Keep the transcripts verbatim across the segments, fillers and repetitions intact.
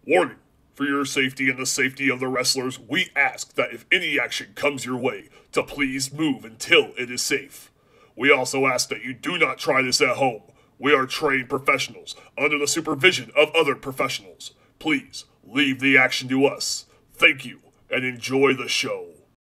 Warning. For your safety and the safety of the wrestlers, we ask that if any action comes your way, to please move until it is safe. We also ask that you do not try this at home. We are trained professionals, under the supervision of other professionals. Please, leave the action to us. Thank you, and enjoy the show.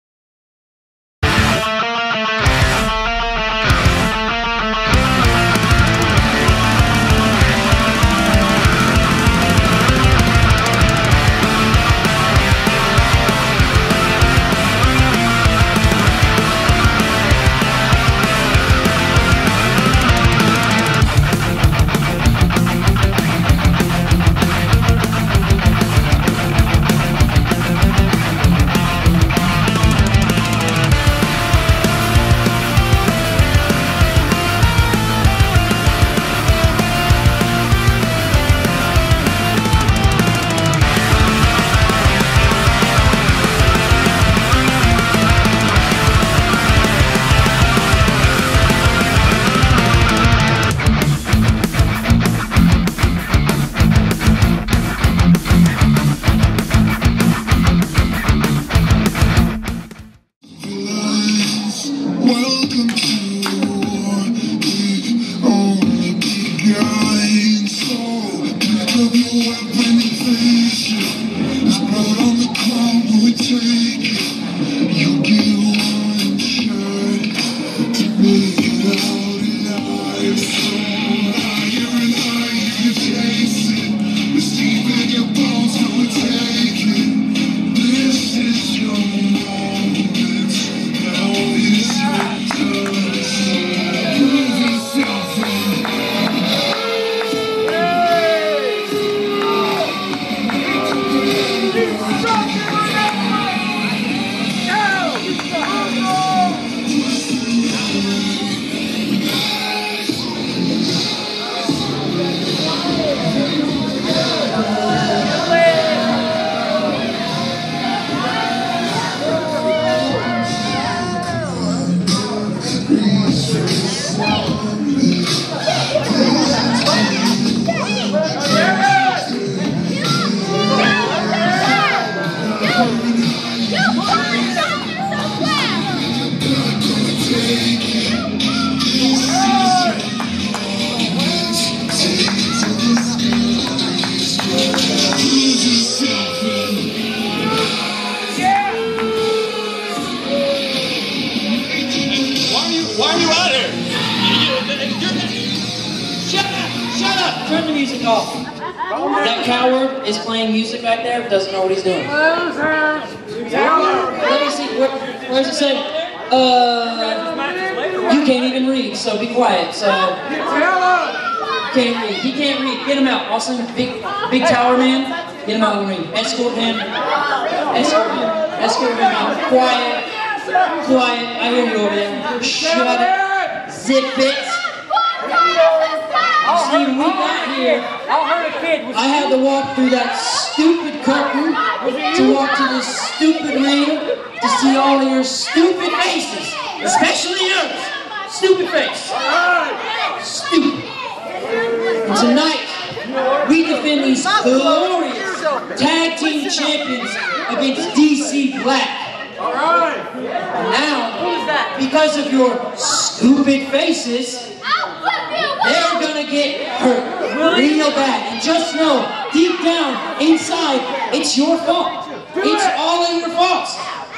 Turn the music off. That coward is playing music back there, but doesn't know what he's doing. Let me see, where, where does it say? Uh, you can't even read, so be quiet. So, can't read. He can't read. Get him out. Austin, big, big tower man. Get him out of the ring. Escort him. Escort him. Escort him out. Quiet. Quiet. I hear you over there. Shut it. Zip it. See, when we got here, I had to walk through that stupid curtain to walk to this stupid ring to see all of your stupid faces, especially yours. Stupid face. Stupid. And tonight, we defend these glorious tag team champions against D C Black. And now, because of your stupid faces, they're gonna get hurt real bad. And just know, deep down, inside, it's your fault. It's all of your faults.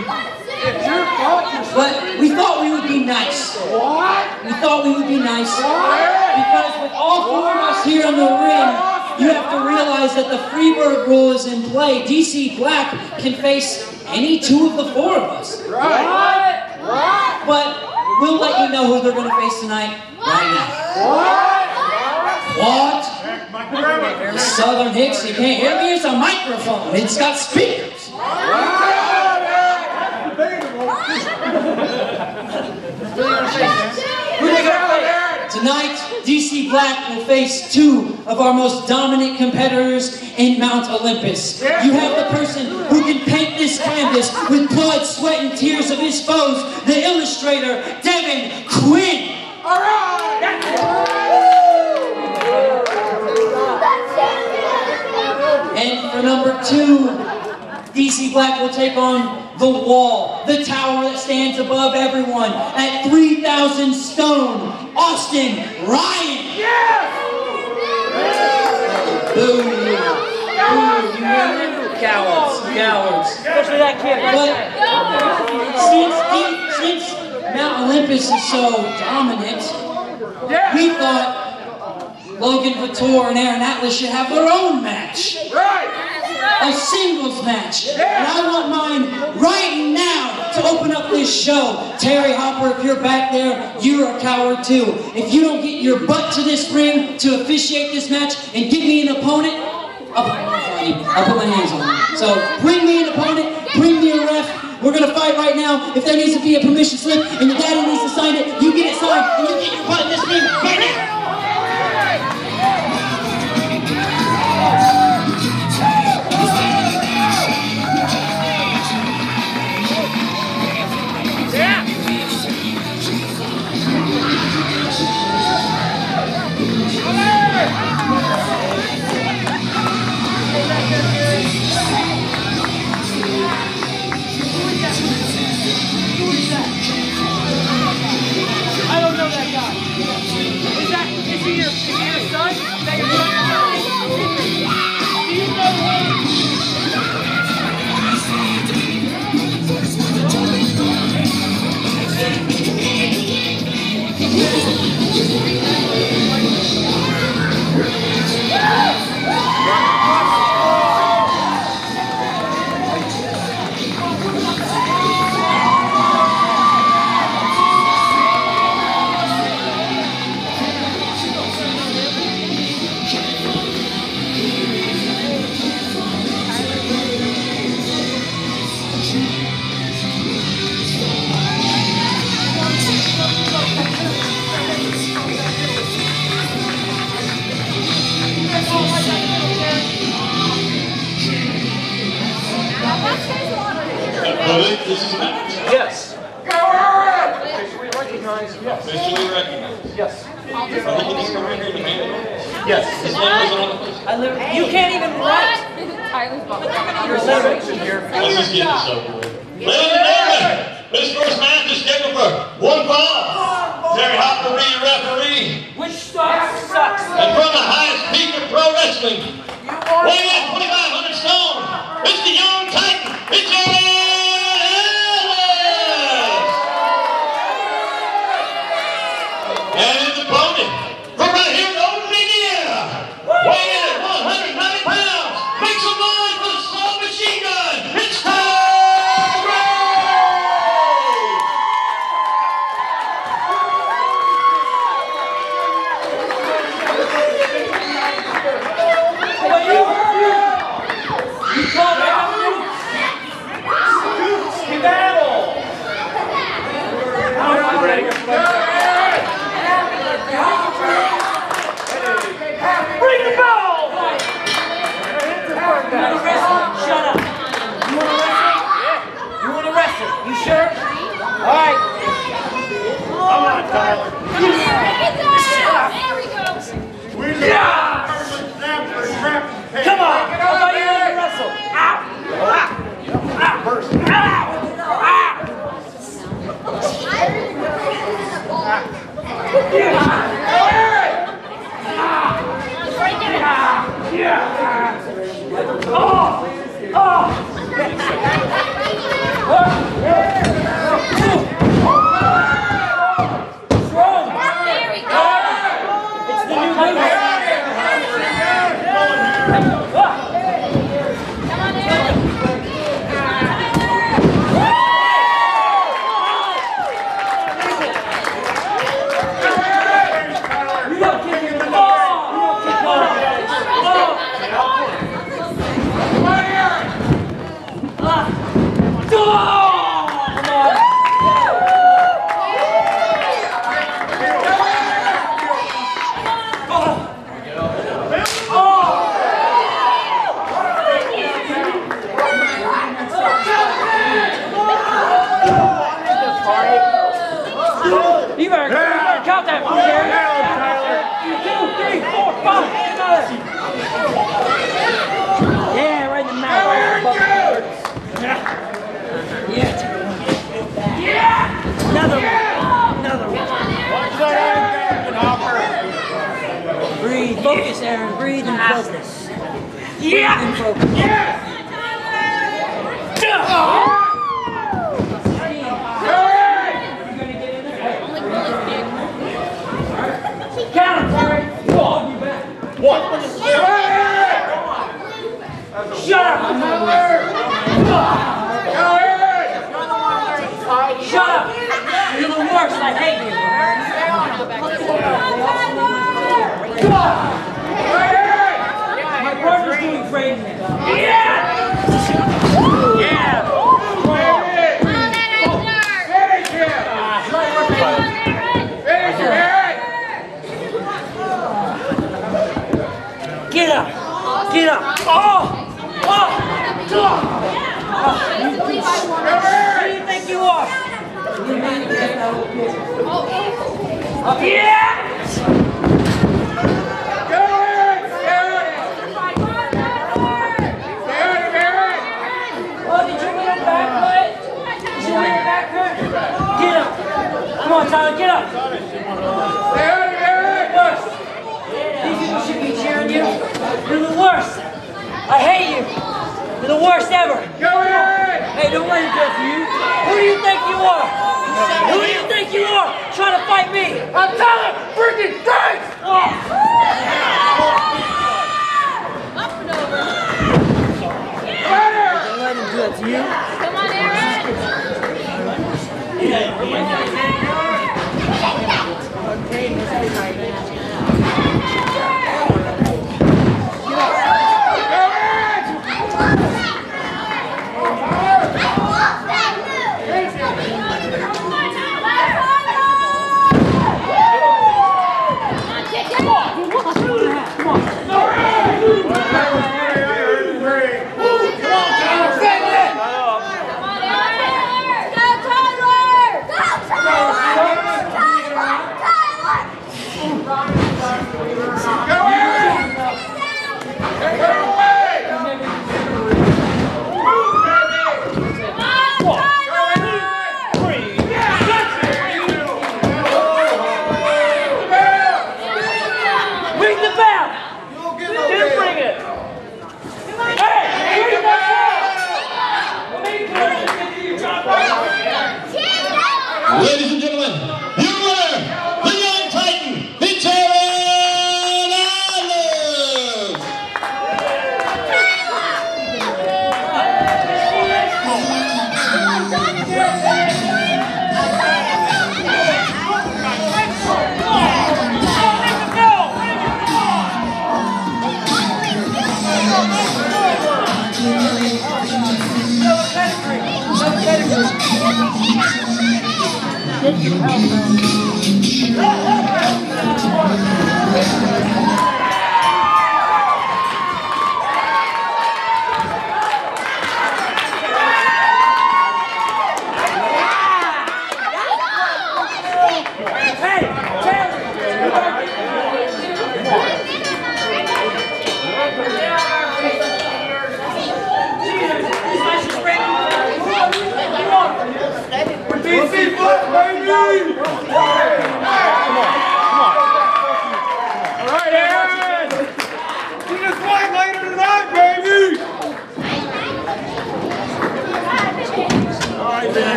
But we thought we would be nice. We thought we would be nice. Because with all four of us here in the ring, you have to realize that the Freebird rule is in play. D C Black can face any two of the four of us. But we'll let you know who they're going to face tonight right now. What? The Southern Hicks, you can't hear me? It's a microphone. It's got speakers. Tonight, D C Black will face two of our most dominant competitors in Mount Olympus. You have the person who can paint this canvas with blood, sweat, and tears of his foes, the illustrator, Devin Quinn. All right! And in for number two. D C Black will take on the Wall, the tower that stands above everyone, at three thousand stone. Austin Ryan. Yes! Boo you. Boo you. Cowards. Cowards. Especially that kid. But since, since Mount Olympus is so dominant, we thought Logan Couture and Aaron Atlas should have their own match. Right! A singles match. And I want mine right now to open up this show. Terry Hopper, if you're back there, you're a coward too. If you don't get your butt to this ring to officiate this match and give me an opponent, I'll, I'll put my hands on you. So bring me an opponent, bring me a ref. We're gonna fight right now. If there needs to be a permission slip and your daddy needs to sign it, you get it signed and you get your butt in this ring right now. Yes. Officially recognized. Yes. Officially recognized. Yes. Yes. His name wasn't on the list. I live. You can't even write. You're alliteration here. Let's just get this over with. Ladies and gentlemen, this first match is scheduled for one fall. Terry Hopper be your referee. Which sucks? Sucks. And from the highest peak of pro wrestling, weighing at twenty-five hundred stone, it's the young titan. It's your and his opponent, from right here in Odon, Indiana, weighing in at one hundred ninety pounds, make some noise for the small machine gun, it's Tom Ray! What you You call that a battle! I'm ready. Bring the bell! You wanna wrestle? Shut up. You wanna wrestle? Yeah. You wanna wrestle? You sure? Alright. Come on, Tyler. There we go. Yeah! Come on! I thought you wanted to wrestle. Ow! Ow! Ow! First. Ow! Ow! You better, you better count that one, Jerry. Two, three, four, five. Yeah. Yeah! Another one. Another one. Breathe. Focus, Aaron. Breathe and focus. Yeah! Breathe and focus. Yeah! Count him, Terry. I'll be back. One. Shut up! Shut up! You're the worst. I hate you. My partner's doing great. Yeah! Yeah! Get up! Get up! Oh! Oh! Oh! Who do you think you are? Yeah! Oh, did you win a back cut? Did you win a back cut? Get up! Come on, Tyler, get up! These people should be cheering you. You're the worst. I hate you. You're the worst ever. Hey, don't let him go for you. Who do you think you are? Who do you think you are? Trying to fight me? I'm Tyler freaking Thanks! Oh. Up and over. Don't let him do that to you. Come on, Aaron. Ladies and gentlemen, your winner, the young Titan, the Odon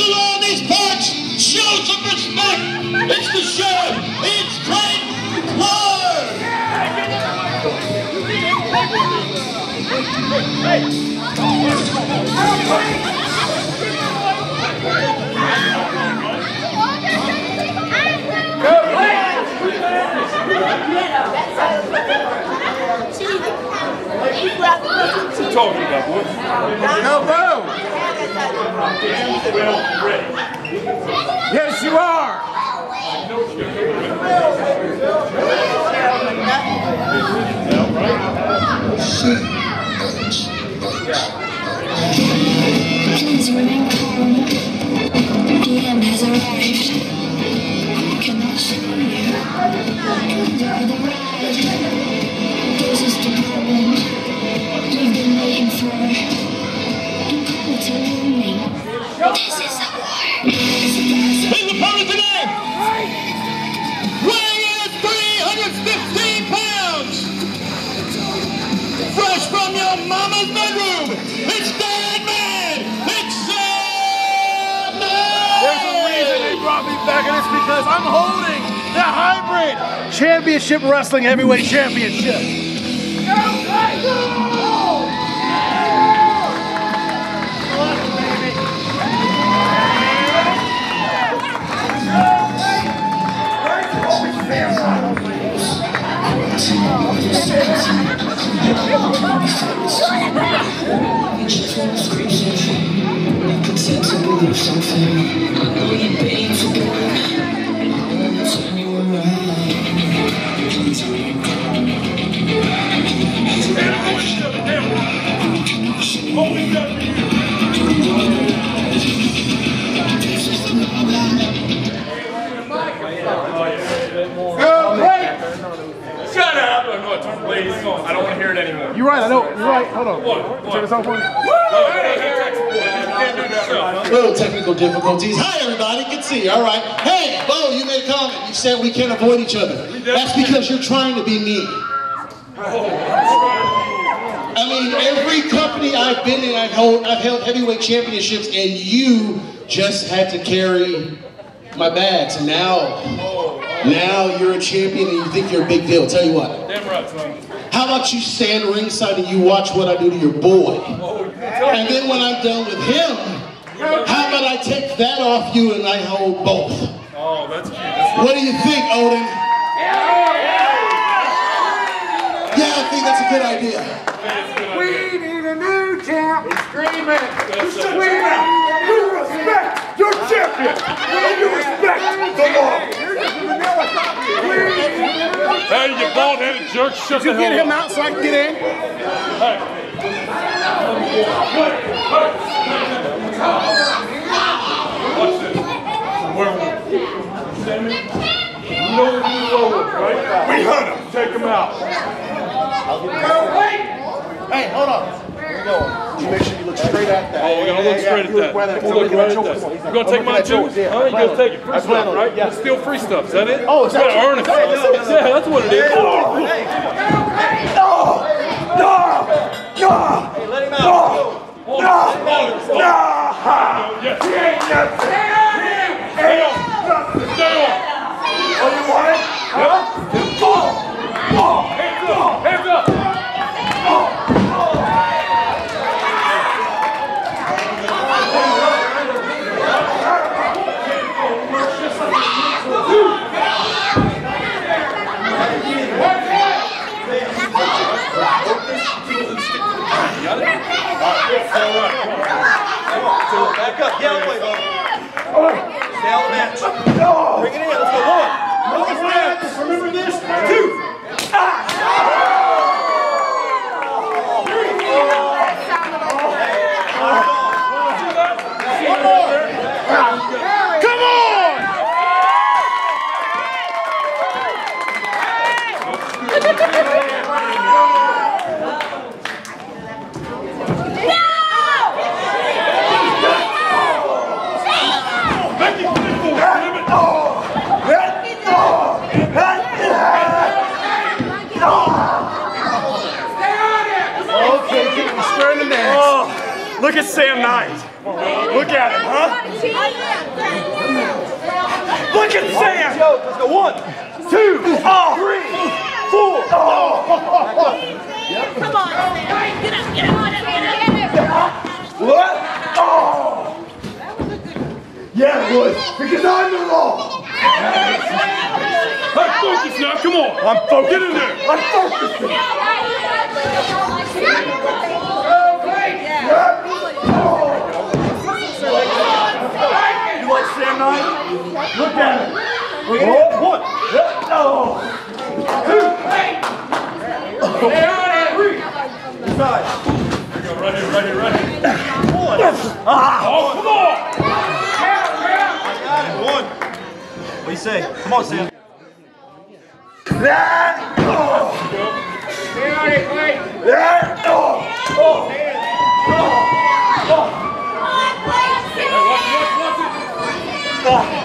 It's the sheriff! It's Titan! What you talking about, boy? No, boom! Well, ready. Yes, you are! Please remain calm. The end has arrived. I cannot see you. Enjoy the ride. This is the moment we've been waiting for. Equality looming. This is a war. His opponent today, weighing in at three hundred fifteen pounds, fresh from your mama's bedroom, it's Dead Man! It's Dead Man! There's a reason they brought me back, and it's because I'm holding the hybrid championship wrestling heavyweight championship. Shut up! I know it's ladies. I don't want to hear it anymore. You're right, I know. You're right. Hold on. What? What? Turn this off for me. Little technical difficulties. Hi, everybody. Good to see you. All right. Hey, Bo, you made a comment. You said we can't avoid each other. That's because you're trying to be me. I mean, every company I've been in, I've held, I've held heavyweight championships, and you just had to carry my bags. And now, now you're a champion, and you think you're a big deal. Tell you what. Damn right, son. How about you stand ringside and you watch what I do to your boy? And then when I'm done with him, how about I take that off you and I hold both? Oh, that's cute. That's What do you think, Odin? Yeah, I think that's a good idea. We need a new champ. Screaming. Screaming! You respect your champion! And you respect the law! Hey, you bald-headed jerk, shut Did you the get hell him up. out so I can get in? Watch this. Werewolf. Sammy, you know what you werewolf, right? We hunt him! Take him out. Hey, hold on. Where you going? You make sure you look straight at that. Oh, we're gonna look straight at that. We'll look right at that. You gonna take my juice? Huh? You gonna take it? Free stuff, right? You steal free stuff, is that it? Oh, is that you gotta earn it. Yeah, that's what it is. No! No! No! Hey, let him out. No! No! Yes. He ain't nothing! Stay on. Stay on. Oh, you want it? Huh? Oh! Oh! Hands up. Hands up. Back up. Yeah, play, Bo. Stay on the match. Bring it in. Let's go. One. One match. Remember this? Two. Come on! Okay, get me square in the neck. Oh, look at Sam Knight. Look at him, huh? Look at Sam! Let's go. One, two, Oh. three. Four. Oh. Come on, Sam. Get up, get up, get up, get up. What? Oh. Yeah, it was. Because I'm the law. Hey, focus now, come on. I'm focused. Get in there. I'm focused. You want Sam nine? Look at it. Oh, one. No. Two. Stay on it. Three. Side. Right here, right here, right here. One. Ah. Oh, come on. I got it. One. What do you say? Come on, Sam. That. Oh. Stay on it, Clay. That. Oh. Oh. Oh. Oh. Hey, watch it, watch it, watch it.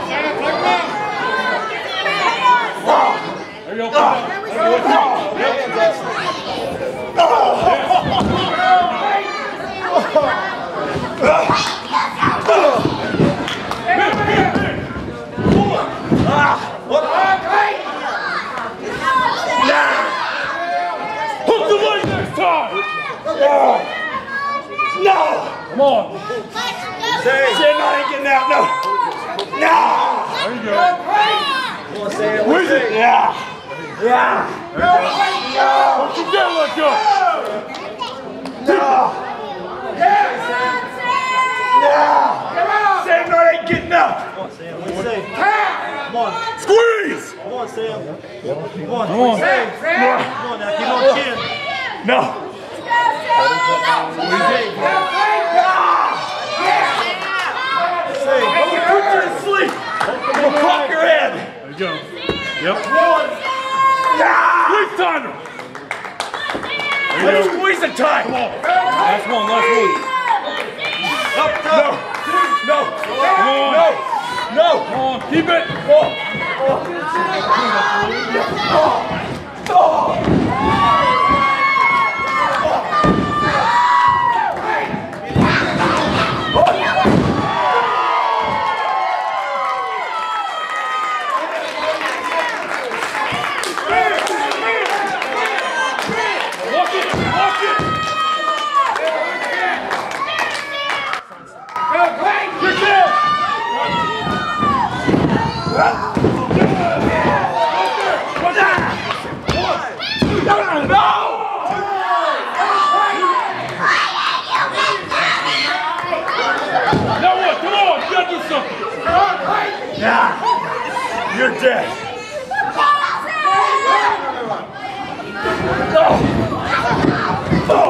There you go. Come on. There you go. Yep. Hook the leg next time. No! Come on. Say, Sam, I ain't getting out. No! No! There you go. Come on, Sam. Where's it? Yeah! Yeah! No! Don't you dare let go. No! Yeah! Sam, I ain't getting out. Come on, Sam. What do you say? Come on. Squeeze. Come on, Sam. Come on. Come on. Sam. Come on now. Keep on chin. No. What do you say? Say, I'm gonna put you to sleep. I'm gonna crack your head. There you go. Yep. One. Squeeze timer. There you Let's go. squeeze the time. Come on. Last one, last one. Up, no. No. Come on. No. No. Come on. Keep it. Oh. Oh. Oh. Walk it. Walk it. You're dead. Now what? Come on, you gotta do something. Yeah. You're dead. Oh. Oh.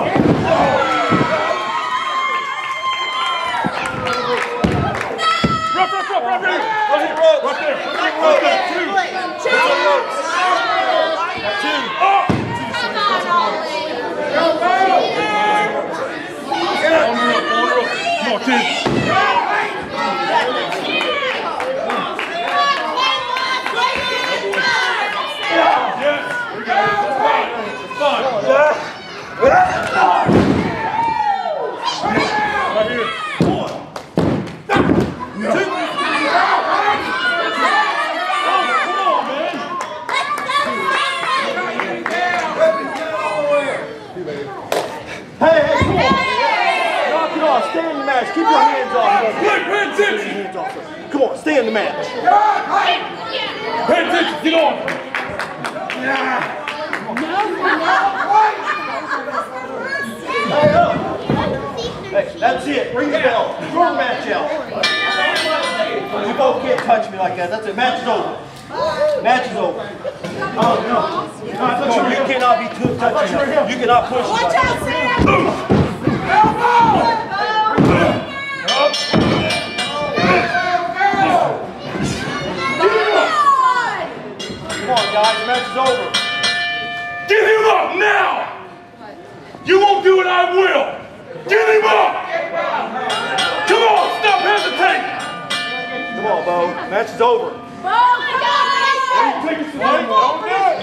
Rough, rough, rough, rough, right here. Right here, right there. Right there. Two. Two. Two. Oh. Come on, kid. Yes, we got it. It's fine. It's fine. Right here. One. Two. Oh, come on, man. Hey, hey, come on. Knock it off. Stay in the match. Keep your hands off. Wait, pay attention. Hands off. Come on, stay in the match. Pay attention. Get on. Hey, that's it. Ring the bell. Throw the match out. You both can't touch me like that. That's it. Match is over. Match is over. Oh, no. No, I thought you were You cannot be too touching him. You cannot push him. Watch out, Sam! Come on, guys. The match is over. Give him up now. You won't do it, I will. Give him up. Come on, stop hesitating. Come on, Bo. Match is over. Take a swing. Don't do it.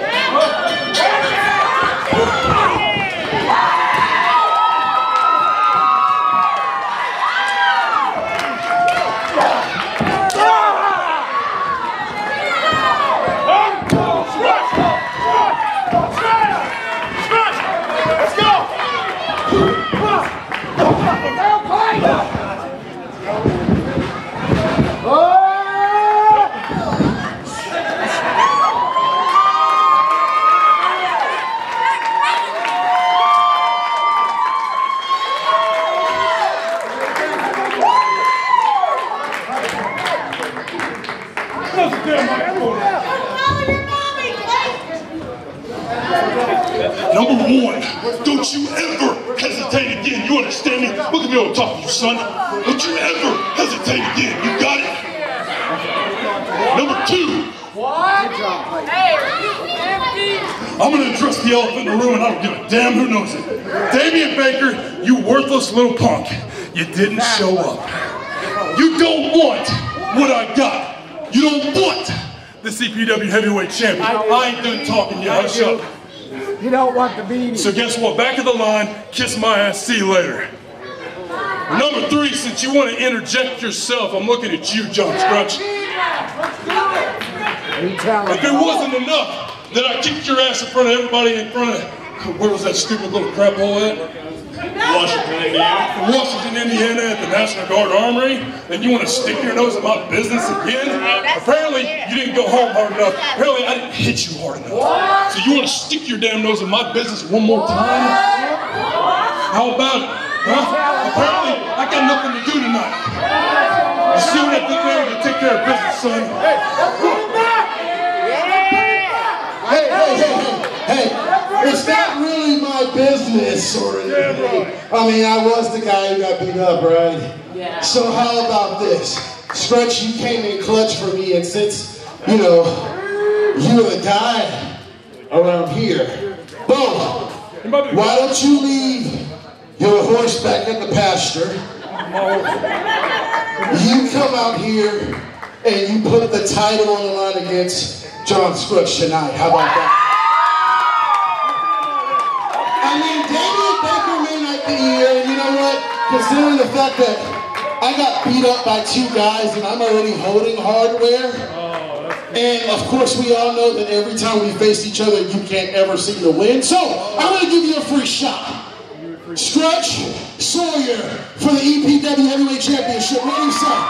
Rush! Rush! Number one, don't you ever hesitate again. You understand me? Look at me on top of you, son. Don't you ever hesitate again. You got it? Number two. What? Hey, I'm going to address the elephant in the room, and I don't give a damn who knows it. Damian Baker, you worthless little punk. You didn't show up. You don't want what I got. You don't want this E P W heavyweight champion. I ain't done talking yet. Hush up. You don't want the beanie. So guess what? Back of the line, kiss my ass, see you later. Number three, since you want to interject yourself, I'm looking at you, John Scrutch. If it wasn't enough that I kicked your ass in front of everybody in front of, where was that stupid little crap hole at? Washington, Indiana. Washington, Indiana at the National Guard Armory, and you want to stick your nose in my business again? Apparently, you didn't go home hard enough. Apparently, I didn't hit you hard enough. So you want to stick your damn nose in my business one more time? How about it? Huh? Apparently, I got nothing to do tonight. You see what I did there to take care of business, son? Hey, hey, hey, hey, hey. It's not really my business or anything. I mean, I was the guy who got beat up, right? Yeah. So how about this? Scrutch, you came in clutch for me, and since, you know, you were the guy around here, boom, why don't you leave your horse back at the pasture? You come out here and you put the title on the line against John Scrutch tonight. How about that? I mean, Damian Baker may not be here, and you know what? Considering the fact that I got beat up by two guys and I'm already holding hardware, and of course we all know that every time we face each other, you can't ever seem to win. So I'm going to give you a free shot. Scrutch Sawyer for the E P W Heavyweight Championship. What do you say?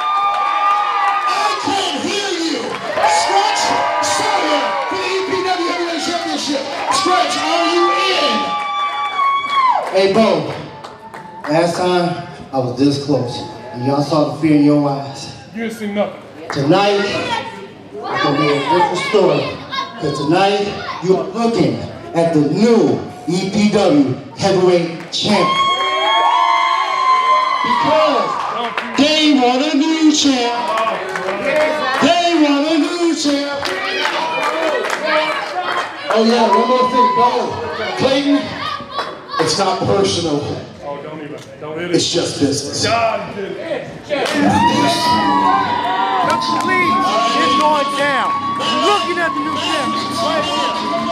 I can't hear you. Scrutch Sawyer for the E P W Heavyweight Championship. Scrutch, are you in? Hey, Bo, last time I was this close, and y'all saw the fear in your eyes. You didn't see nothing. Tonight, it's going to be a different story, because tonight, you're looking at the new E P W Heavyweight Champ. Because they want a new champ. They want a new champ. Oh yeah, one more thing, Bo. Clayton, it's not personal. Oh, don't even. Don't hit it. It's just business. God did it. Please, it's going down. Looking at the new champ. Right here.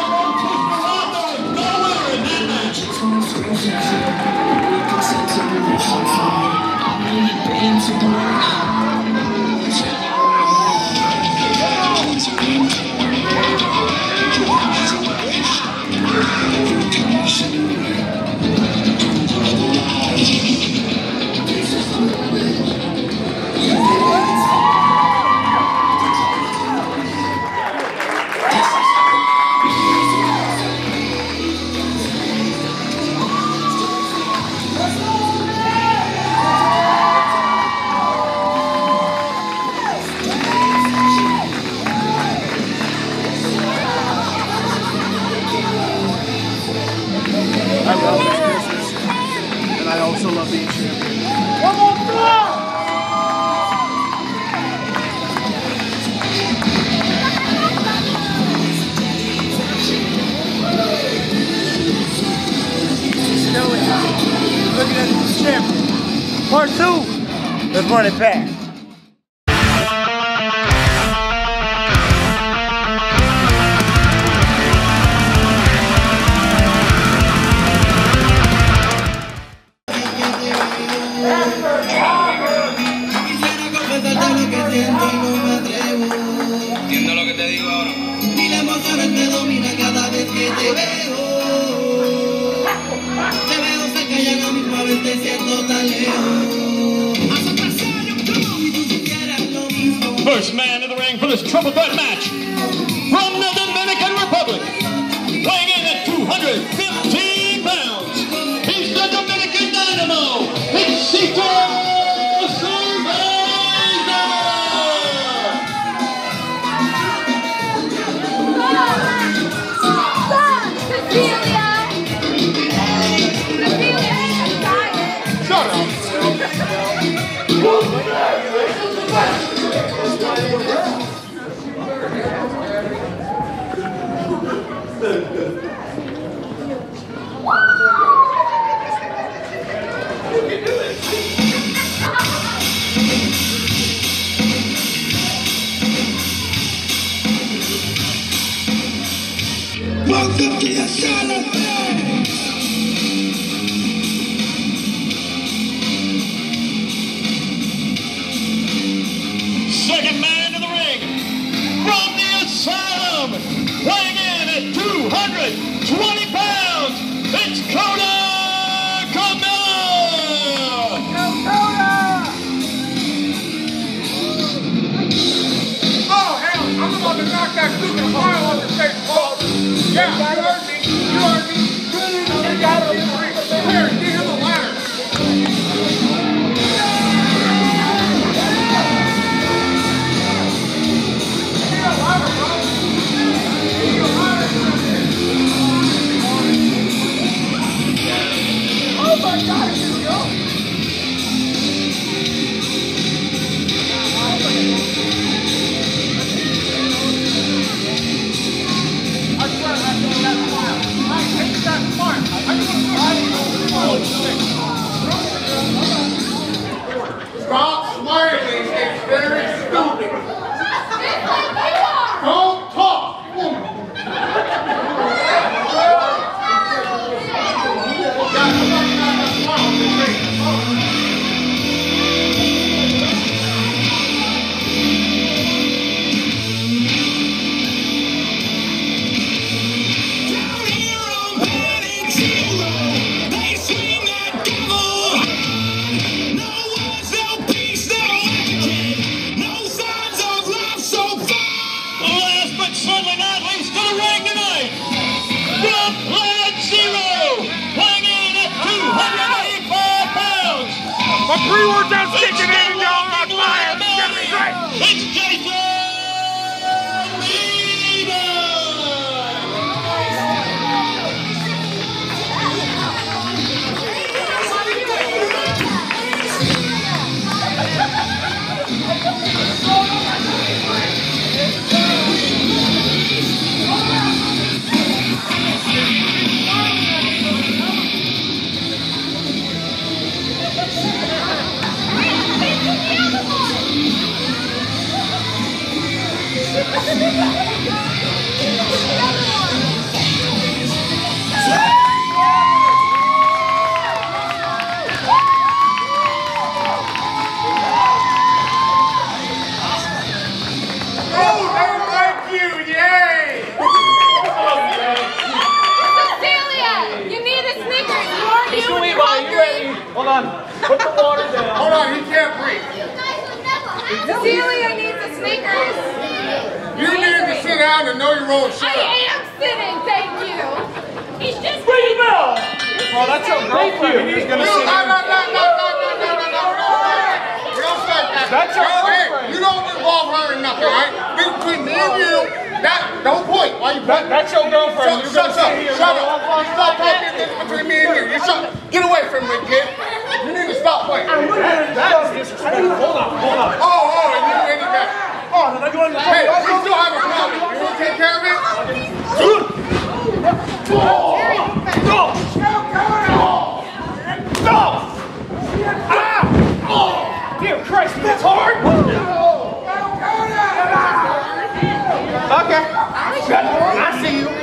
I love this business, and I also love being champion. One more throw! Looking at the champion. Part two. Let's run it back. Entiendo lo que te digo ahora. Y la emoción te domina cada vez que te veo. Te veo cerca y a la misma vez te siento tan lejos. First man in the ring for this triple threat match from the Dominican Republic, weighing in at two hundred fifteen pounds. He's the Dominican Dynamo. It's Epw Summer Survival. Welcome to the Silent Band. Second man in the ring, from the asylum, weighing in at two hundred twenty pounds, it's Coda Camilla! Go Coda! Oh hell, I'm about to knock that stupid pile off the stage, Paul. Yeah, you heard me, you heard me. You got it. Here, give him the ladder. Oh my God, here we go. I swear I know that smile. I hate that smile. I just want to stop smiling. It's very stupid. Don't talk. My pre-workout sticking in, y'all on fire. It's gonna be great. It's Jason Hold on. Put the water down. Hold on, he can't breathe. Cecilia needs a Snickers. You need to sit down and know your own shit. I am sitting, thank you. He's just Ring the bell. Oh, that's your girlfriend. He's gonna sit down. No, no, no, no, no, no, no, no, no. We don't start that. That's your girlfriend. You don't involve her in nothing, right? Between me and you, that, don't point. Why you that, That's your girlfriend. Shut, shut up. Shut up. You stop talking between me and you. You shut. Get away from me, kid. You need to stop playing. That, that is disrespectful. Hold on, hold on. Oh, oh, and you ain't that. Oh, no, no, no. Hey, we still have a problem. You want to take care of it? Good. Go! Go! Go! Ah! Oh! Dear Christ, that's hard! Okay. I see you.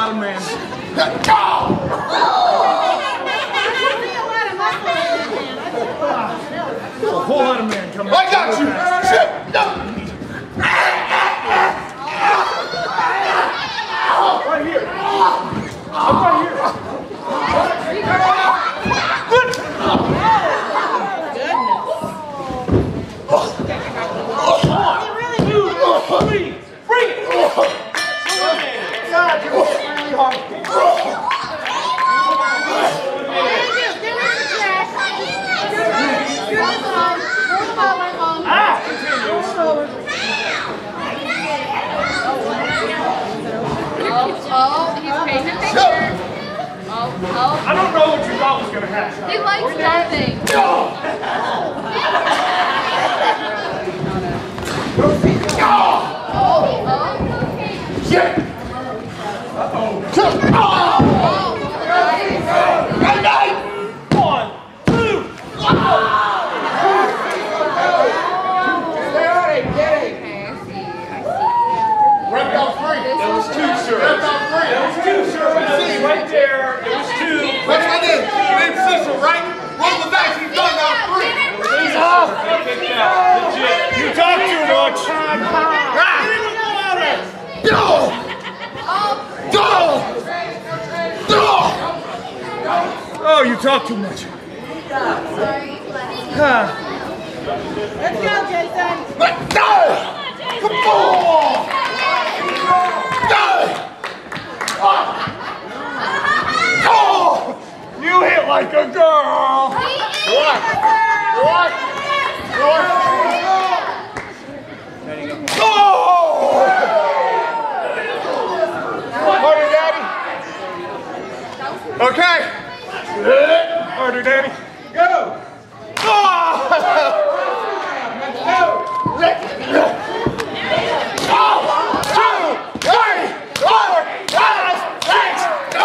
lot of man. A whole lot of men coming. I got you! Shit! Right here. I'm right here. Good. Three. Bring it. God, you're really hard. Oh, he's painting a picture. Oh, oh. I don't know what you thought was going to happen. He likes nothing. Oh, oh. Shit! Uh-oh. Oh! One, two. Red belt three. That was two, sir. Red belt three. That was two, sir. That was right there. It was two. What's my name? Name's Cecil, right? Roll the dice. He's done now. Three. He's off. Legit. You talk too much. Go! Go! Go! Oh, you talk too much. Huh. Let's go, Jason. Let's go! Come on! Go! Oh! You hit like a girl. What? What? What? Oh! Harder, Daddy. Okay. Harder, Daddy. Go! Oh! Let's go! Two, three, four, five, six,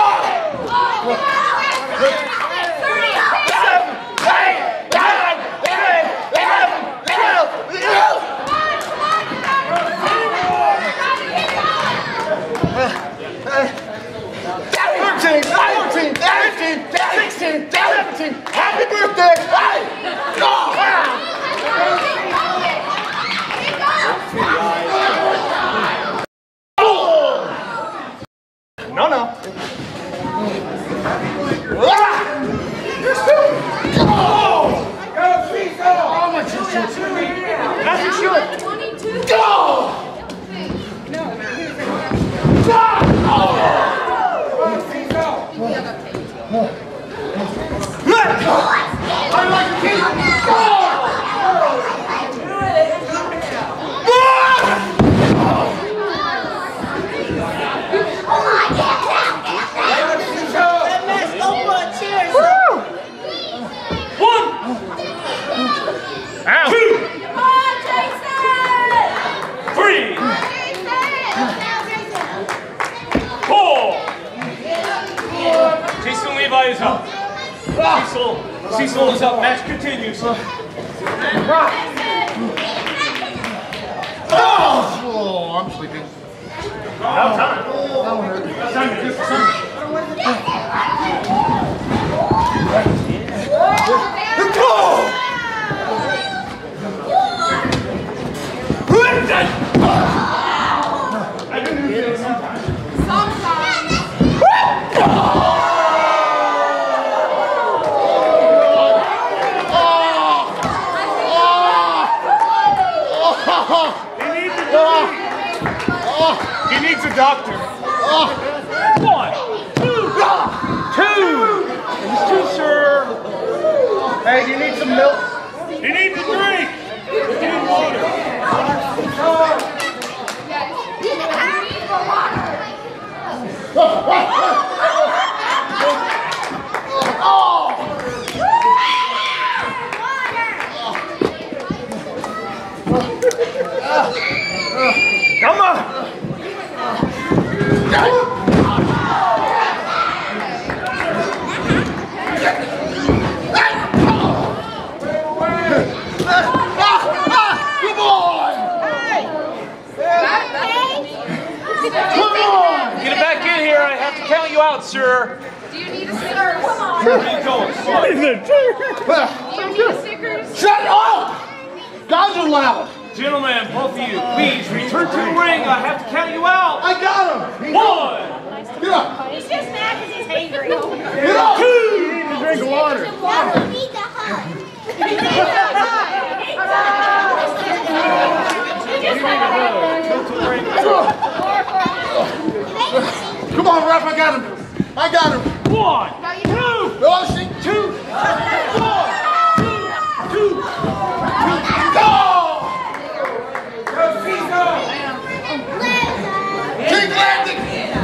seven, eight, nine, ten, eleven, twelve, thirteen, fourteen, fifteen, sixteen, seventeen. Happy birthday! Hey! No, no. You're stupid! Go! Go, Cecil! How much is your That's for sure. Go! Go! I like to keep Go! Levi is up. Cecil, Cecil is up. Match continues. Oh, I'm sleeping. Now time. Now time to do something. I didn't do it sometimes. Sometimes. He needs a doctor. One, two, two. It's two, sir. Hey, you need some milk? He needs a drink. He needs water. Come on. Get it back in here. I have loud, sir. Do you need a sticker? Come on. Where are you going? Do you need a sticker? Shut up! Guys are loud. Gentlemen, both of you, please return to the ring. I have to count you out. I got him. One. Get up. He's just mad because he's hangry. Get up. Two. You need to drink water. No, we need the hug. We need the hug. Come on, ref. I got him. I got him. One. Two. No, see. Two. One. Two. Two. Go! King Landon!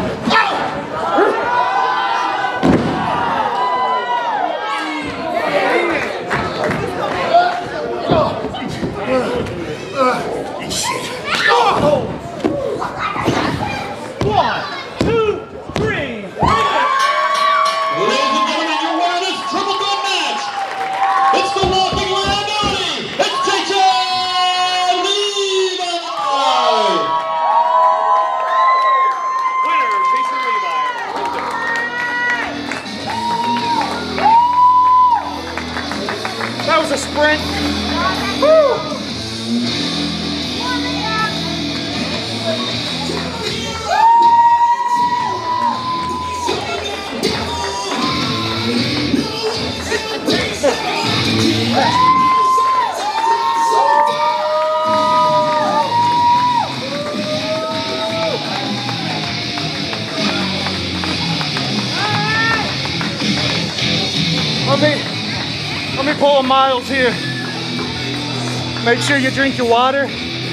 One, two, three. Ladies and gentlemen, you're winning this triple threat match. It's the walking liability. It's J J Levi. Winner, Jason Levi. That was a sprint. Woo! Let me, let me pull a Miles here. Make sure you drink your water.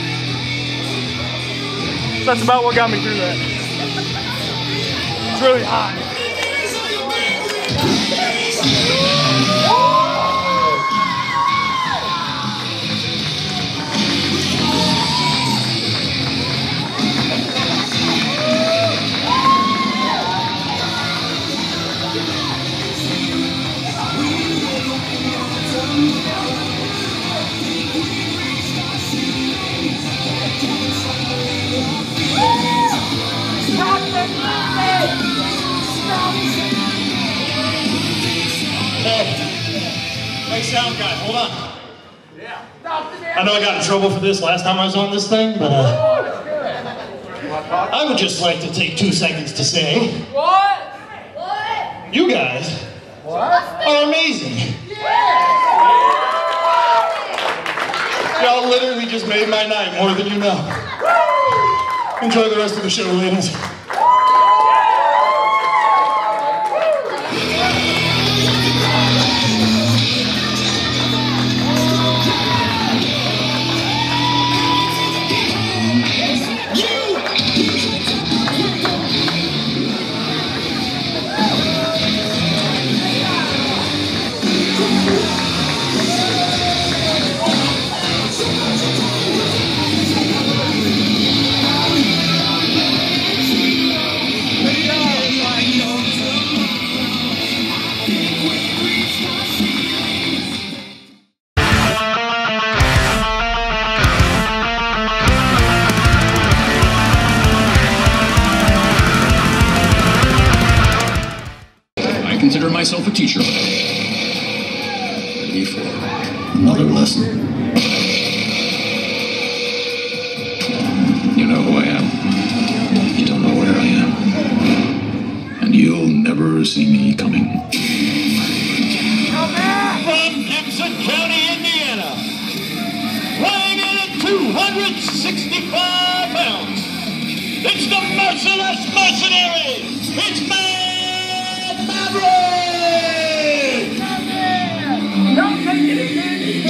That's about what got me through that. It's really hot. Hey, sound guy, hold on. Yeah. I know I got in trouble for this last time I was on this thing, but uh, I would just like to take two seconds to say, What? What? you guys What? are amazing. Y'all literally just made my night more than you know. Enjoy the rest of the show, ladies. I consider myself a teacher. Ready for another lesson. You know who I am. You don't know where I am. And you'll never see me coming. From Gibson County, Indiana, weighing in at two hundred sixty-five pounds, it's the merciless mercenary. It's Mad Maverick. Don't take it advantage.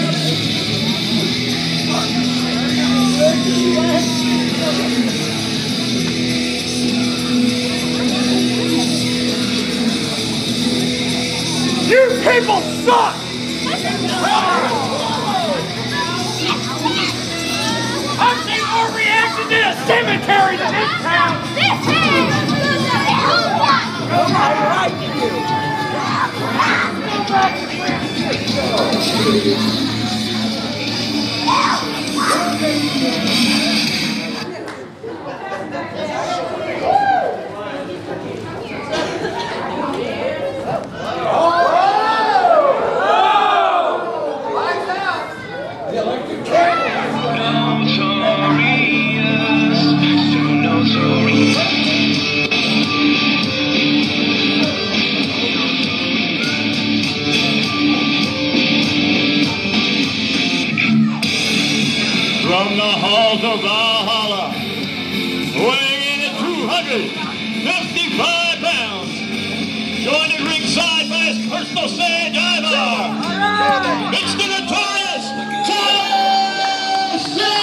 You people suck! I've seen more reaction to a cemetery than this town. This town. Nobody likes you. From the halls of Valhalla, weighing in at two hundred fifty-five pounds, joined at ringside by his personal stage diver, it's the notorious Tyler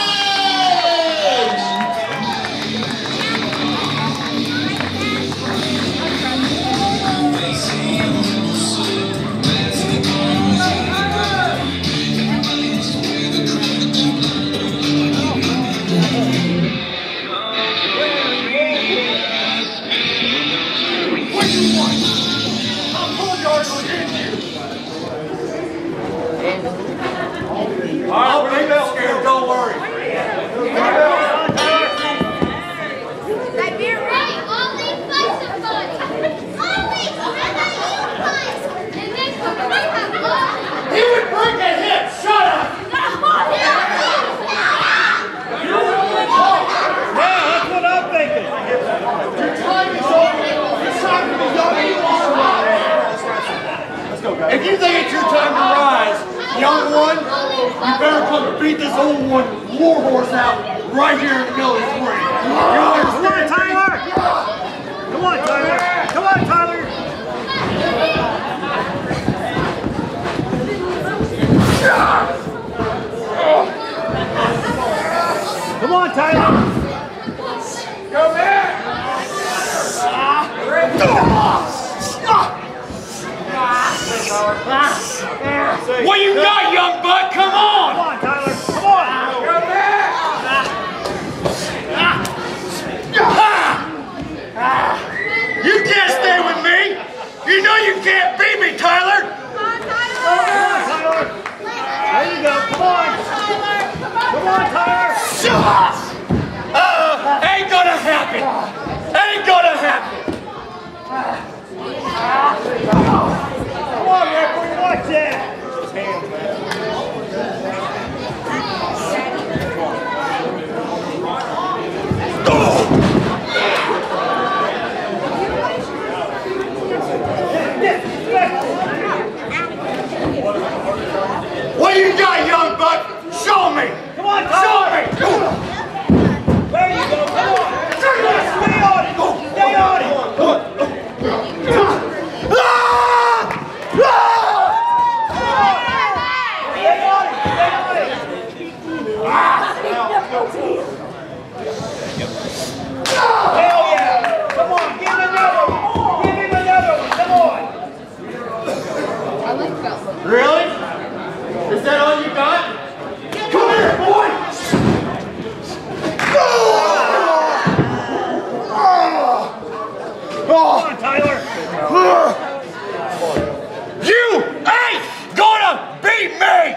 Six! I'll bring that scared, don't worry. That beer right, only fight somebody. Only, and then you fight. And then come right up. He would break that hip, shut up. Yeah, that's what I'm thinking. Your time is over. Your time is over. Let's go, guys. If you think it's your time to rise, young one, you better come and beat this old one war horse out right here in the middle of this ring. You understand? Come on, Tyler! Come on, Tyler! Come on, Tyler! Come on, Tyler! Go back! What you got, young buck? Come on! Come on, Tyler! Come on! Go back! You can't stay with me! You know you can't beat me, Tyler! Come on, Tyler! There you go! Come on! Come on, Tyler! Uh, ain't gonna happen! Ain't gonna happen! Come on, referee, watch that! His hands, man. What you got, young buck? Show me! Come on, Show Tyler! me! There you go, come on! Stay on it! Stay on it! Hell yeah! Come on, give him another one! Give him another one! Come on! I like that one. Really? Is that all you got? Come here, boy! Come on, Tyler! You ain't gonna beat me!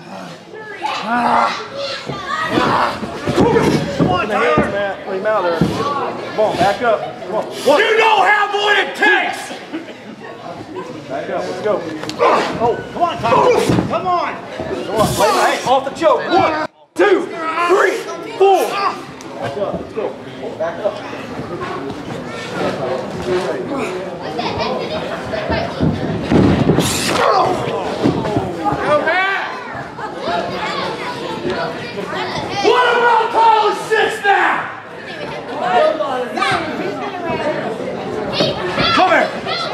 Come on, Tyler! Man, put him out there. Come on, back up. Come on. One. You don't have what it takes! Back up, let's go. Oh, come on, Tyler! Come on! Come on, play. Hey, off the choke. One, two, three, four. Back up, let's go. Back up. Go back! What about Tyler Six now? Come here!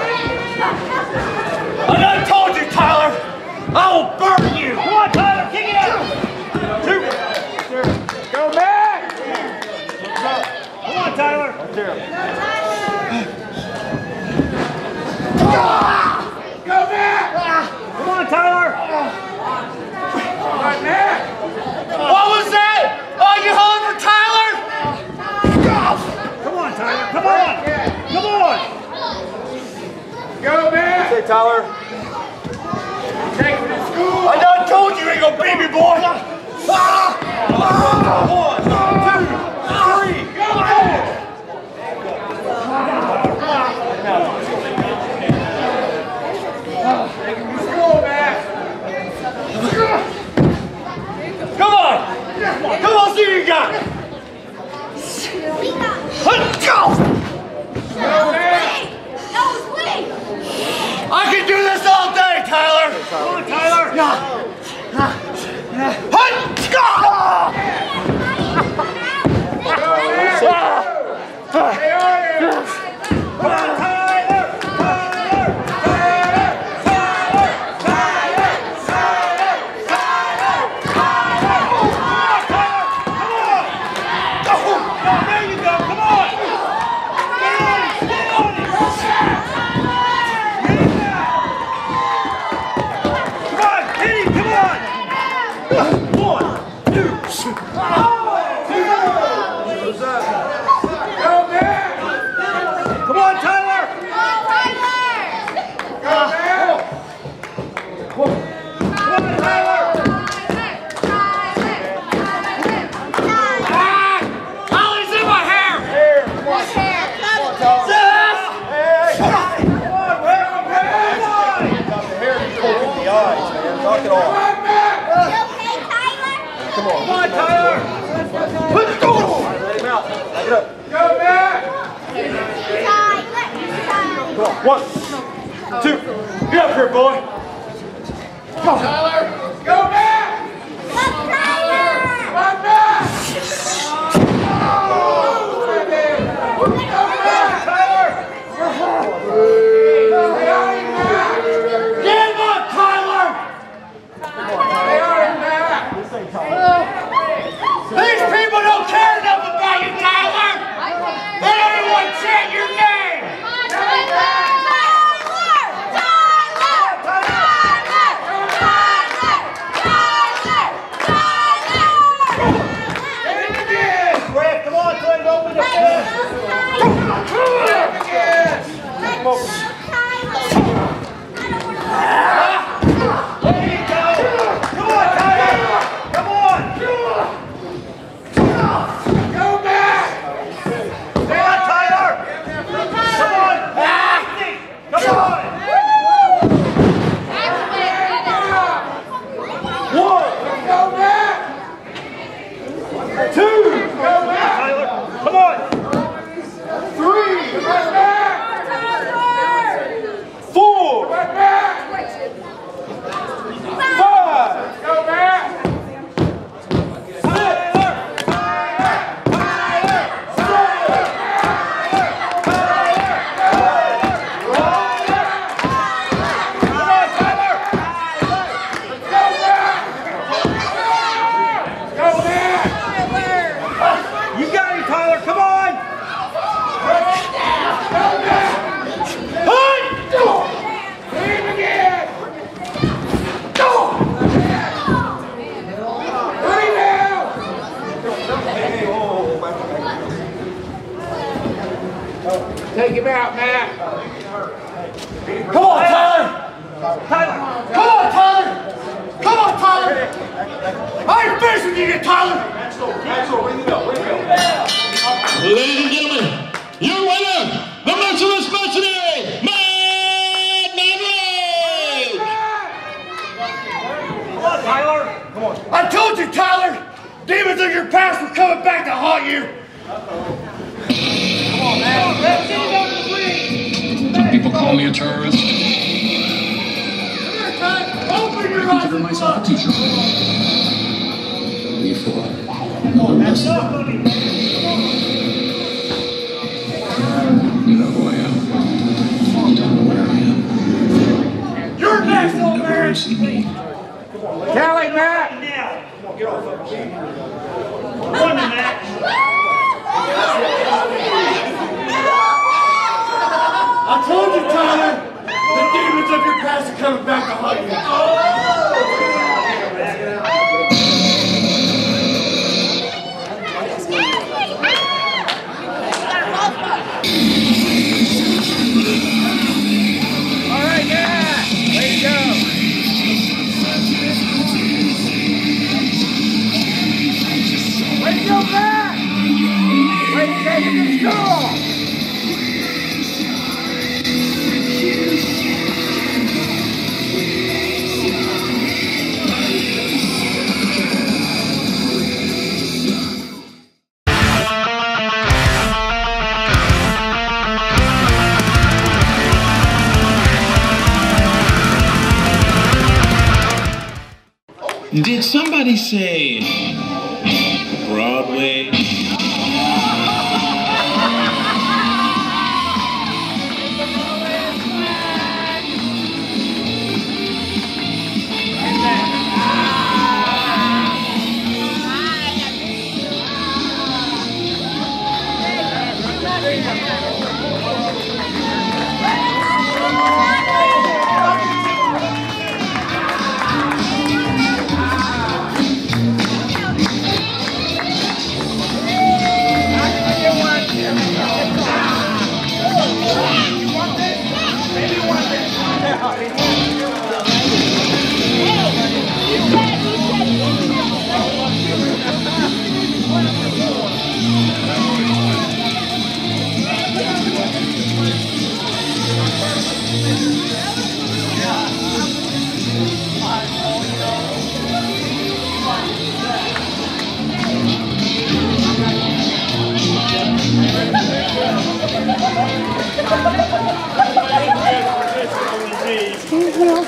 I done told you, Tyler! I will burn you! Come on, Tyler! Kick it out! Two! Go back! Come on, Tyler! Right there. Go back! Come on, Tyler! Right there! What was that? Oh, you holding for Tyler? Come on, Tyler! Come on! Come on! Go back! Say, Tyler. Take me to school! I done told you you ain't gonna beat me, boy! Ah! Ah! One, two, three, go ahead! Take him to school, man! Come on! Come on, see what you got! Go! Go, man! I can do this Get up. Go back! Come on. One, two. Get up here, boy. Come on. Tyler, go back! Tyler! Come back! These people don't care enough about you, Tyler! They don't even want to chant your name! Ref, come on, Trey, open the Take him out, Matt. Come on, Tyler! Tyler! Come on, Tyler! Come on, Tyler! I ain't finished with you yet, Tyler! Ladies and gentlemen, your winner, the merciless mercenary, Mad Maverick! Come on, Tyler! Come on. I told you, Tyler! Demons of your past were coming back to haunt you! Come on, man. Let's get it over the ring. Some people call me a terrorist. Open your I consider myself a teacher. Therefore, no lesson. You know who I am. You don't know where I am. You're next, You'll old never man. see me. Kelly, Matt. Come on, get off of him. Come on, Matt. I told you, Tyler, the demons of your past are coming back to haunt you. All right, yeah. Way to go. Way to go, Matt. Way to take it to school. Did somebody say Broadway?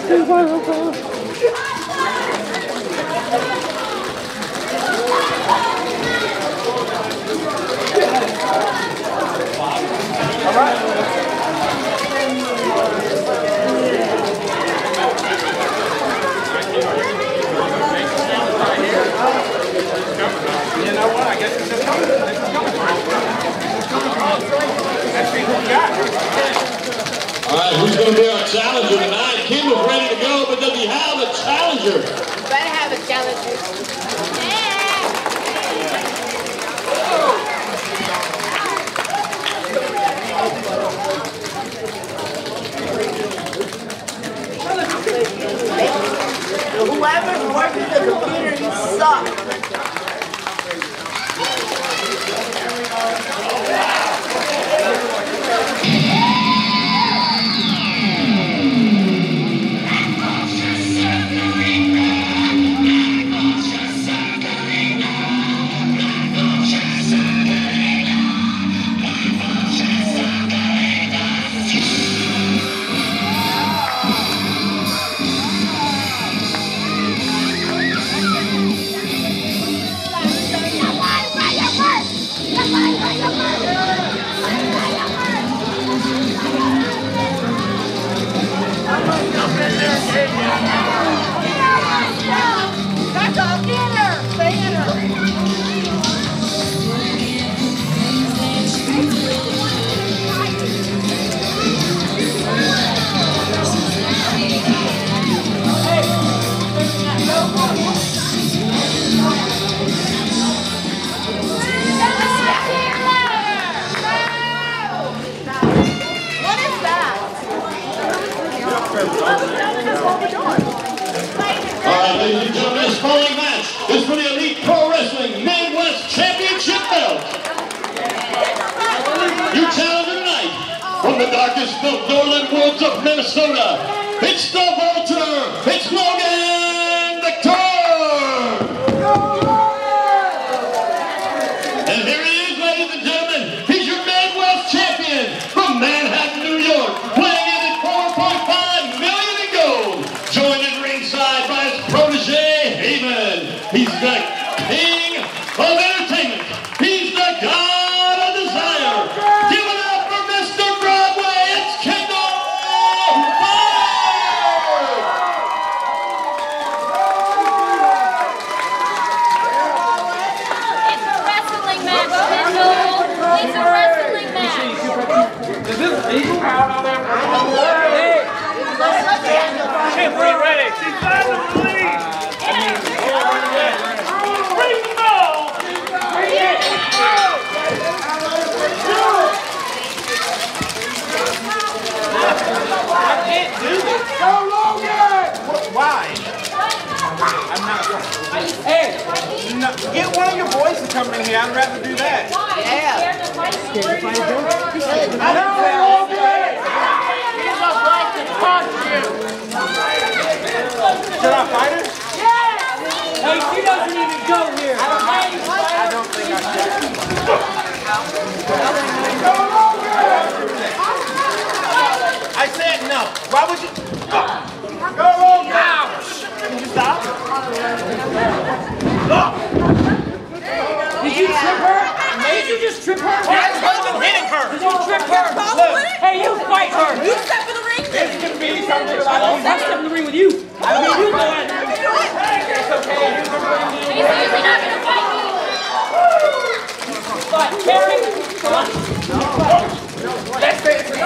You know what? I guess it's just coming. This is coming. Let's see what we got. All right, who's going to be our challenger tonight? Kim was ready to go, but does he have a challenger? You better have a challenger. Whoever's working the computer, you suck. That's all, get her! Stay in her! What is that? All right, ladies and gentlemen, this following match is for the Elite Pro Wrestling Midwest Championship belt. Your challenger tonight, from the darkest Northern woods of Minnesota, it's the Vulture, it's Logan Victor! And here he is, ladies and gentlemen, he's your Midwest champion from Manhattan, New York, weighing in at four point five million in gold, joined at ringside by his protege, Heyman. He's the king of entertainment. He's the god of desire. Give it up for Mister Broadway. It's Kendall Fire! It's a wrestling match, Kendall. It's a wrestling match. Is this legal? Hey! Chip, we ready. She's out of the lead. Bring them all. I can't do this. Go, Logan! Why? I'm not. Hey, no, get one of your boys to come in here. I'd rather do that. Yeah. I know, Logan! He's afraid to touch you. Should I fight her? Hey, she doesn't even go here. I don't, I don't think I should. I said no. Why would you? Go, Logan! Can you stop? Did you trip her? Did you just trip her? I wasn't hitting her. Did you trip her? Look, hey, you fight her. You step in the ring. This could be something that I I'll don't step in the ring with you. I mean, you go ahead. It's okay. He's usually not going to fight me. But, Terry, come on. Let's face it.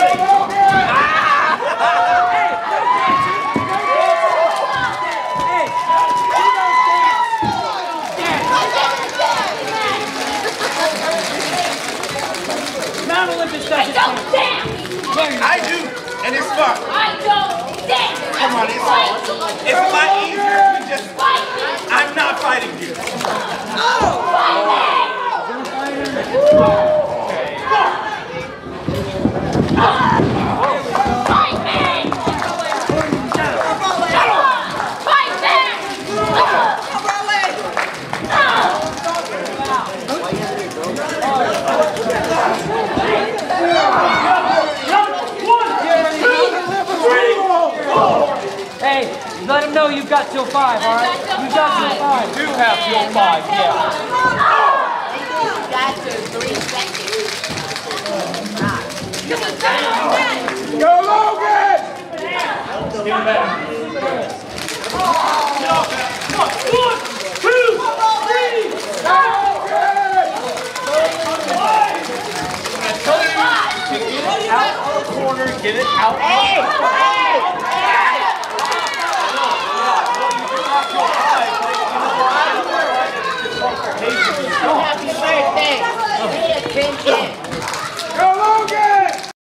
Non-Olympic stuff is fun. I do, and it's fun. I don't dance. Come on, it's it's a lot easier if we just. I'm not fighting you. Fight me! Fight back! Hey, know you've got till five, all right? You've got till five. You do have till five, yeah. You got to three seconds. Go Logan! Give him back. Get off that. Come on. One, two, three. I'm telling you to get it out of the corner, get it out. Hey! Hey! Happy birthday. Pay attention. Go Logan!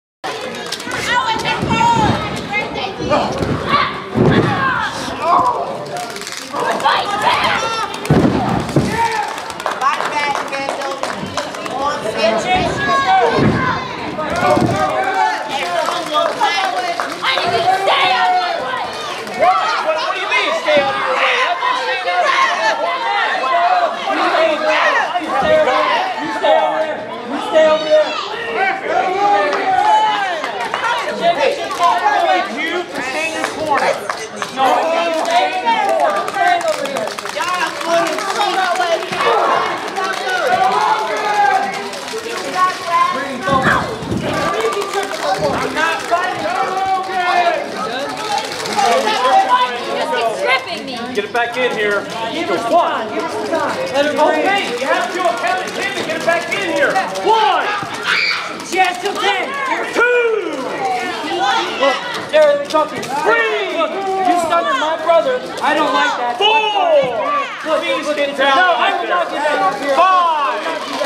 Get it back in here. Give us one. Give us the time. Let her go. Hey, you have to count it ten to get it back in here. One. She has till ten. Two. Look, Sarah, they're talking. Three. Look, you stunned my brother. I don't like that. Four. Look, Please look, get look, down. No, I will not get down here. Five.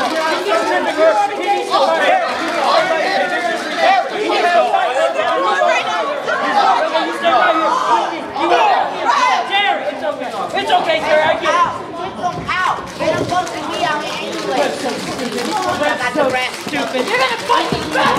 It's okay, Sarah, I get it. Out. They're supposed to be out here anyway. That's so stupid. You're gonna fight me back.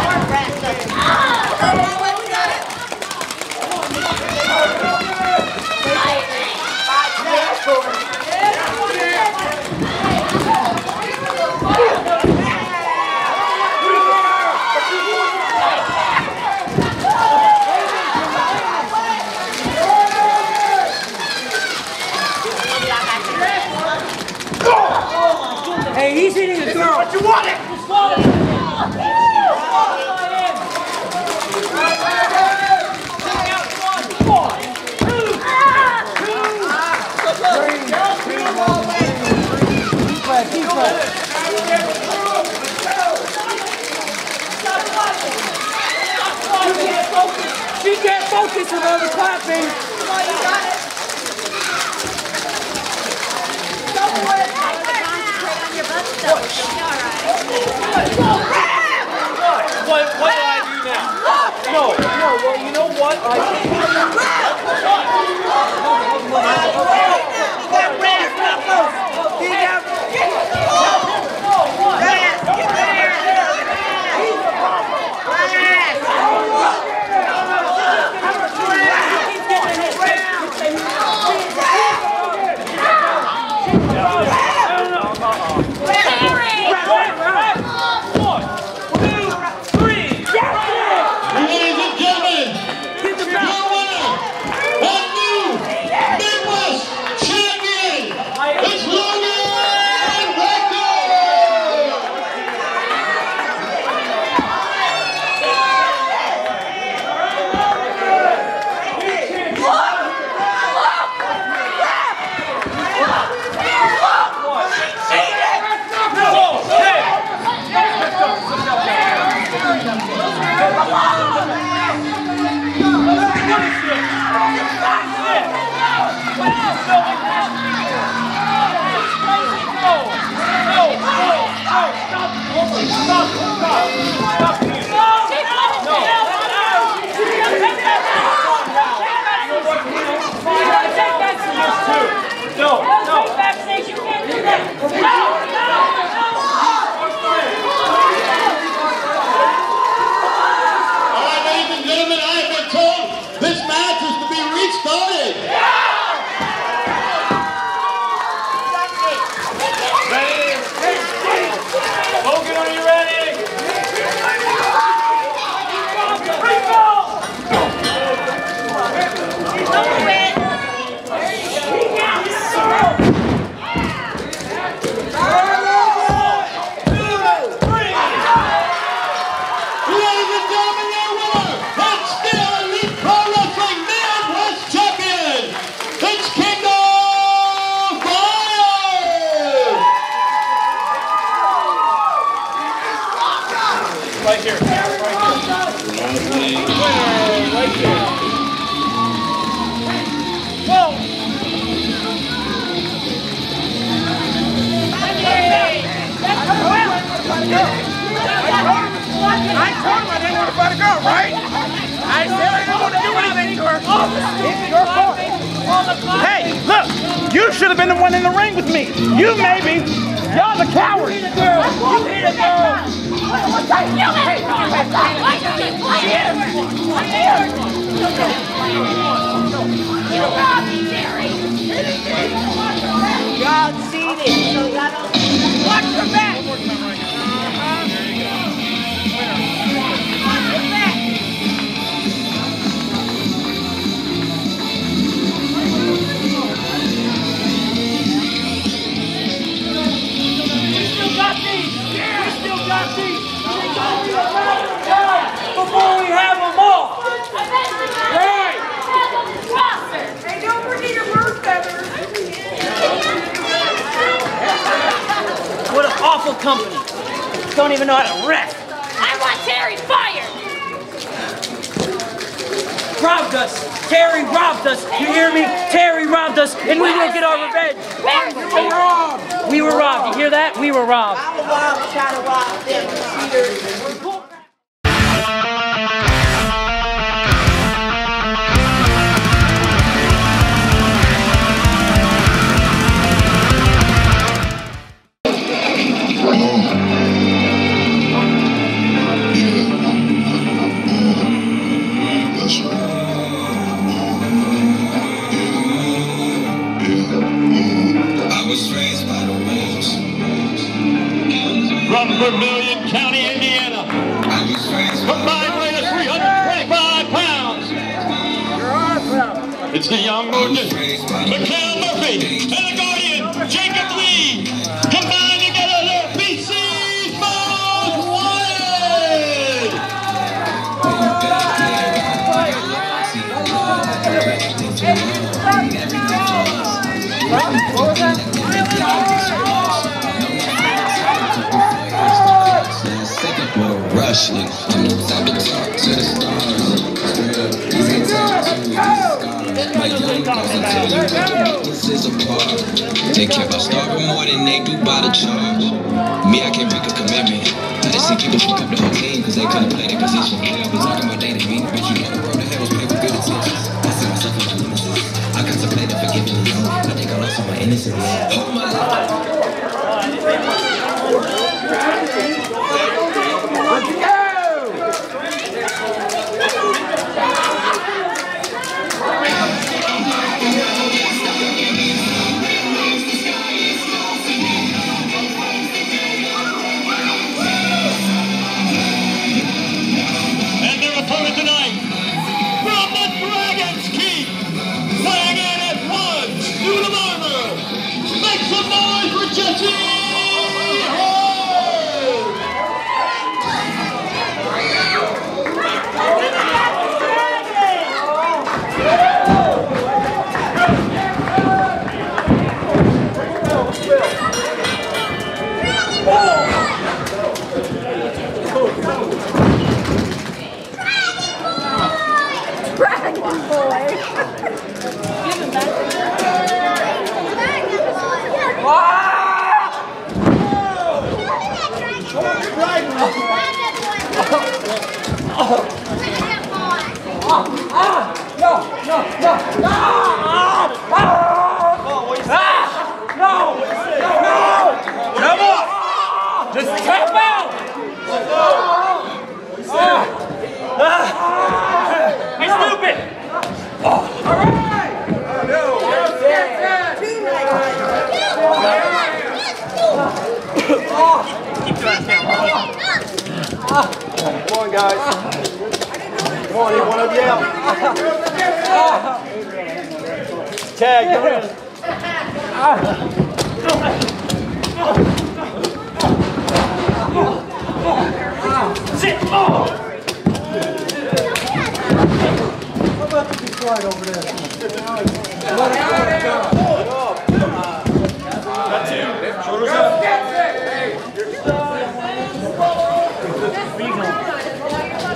Hey, he's hitting the girl. What you want it? Just follow him. She can't focus with all the clapping. What, what do I do now? No, no, well, you know what? I can't. Ladies and gentlemen, your winner Right here. Right here. Right there. Whoa! I told him I didn't want to fight a girl, right? I said I didn't want to do anything to her. It's your fault. Hey, look! You should have been the one in the ring with me. You maybe. Y'all the cowards. You hit a girl. You hit a girl. God seen it. Watch your back. Before we have them all. Right. Hey, don't forget your bird feathers. What an awful company. Don't even know how to rest. I want Terry fired. Robbed us. Terry robbed us. You hear me? Terry robbed us, and we will get our revenge. We were robbed. We were robbed. You hear that? We were robbed. I was robbed, trying to rob them. From Vermilion County, Indiana. Combined weight of three hundred twenty-five pounds. It's the young Odon, Mikhail Murphy, and the Guardian, Jacob Lee. Combined together, they're B C Most Wanted. What was that? Rush, I'm the type to talk to the stars. Straight up, easy to talk to the scars. My young boss will tell you that this is a part. Take care of our starving more than they do by the charge. Me, I can't break a commitment. I just see people fuck up the whole team because they couldn't play their position. I was talking about dating me, but you know the road ahead was paved with good intentions. I see myself in my nemesis. I contemplated forgiving you. I think I lost all my innocence. Oh my life. Let's go! And their opponent tonight, from the Dragon's Keep, weighing in at one, suit of armor. Make some noise for Jesse! Just tap out! Hey, stupid! All right! Keep your ass down. Come on, guys. Come on, need one of you out. Tag, go in. Sit! Oh! How about the big slide over there? That's it. Shoulders up. Where you going?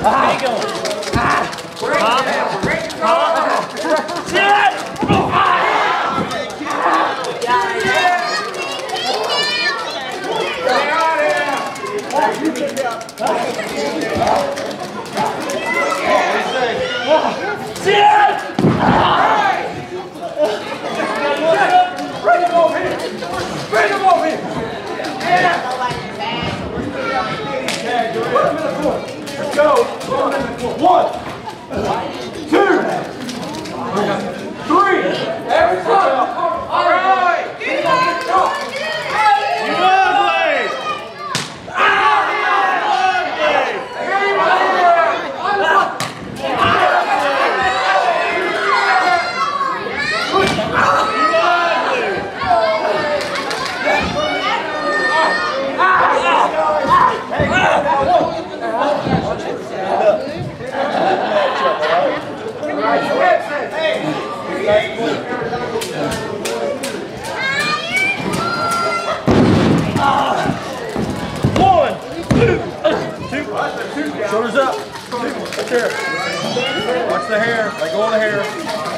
Shoulders up. Right there. Watch the hair. Let go of the hair.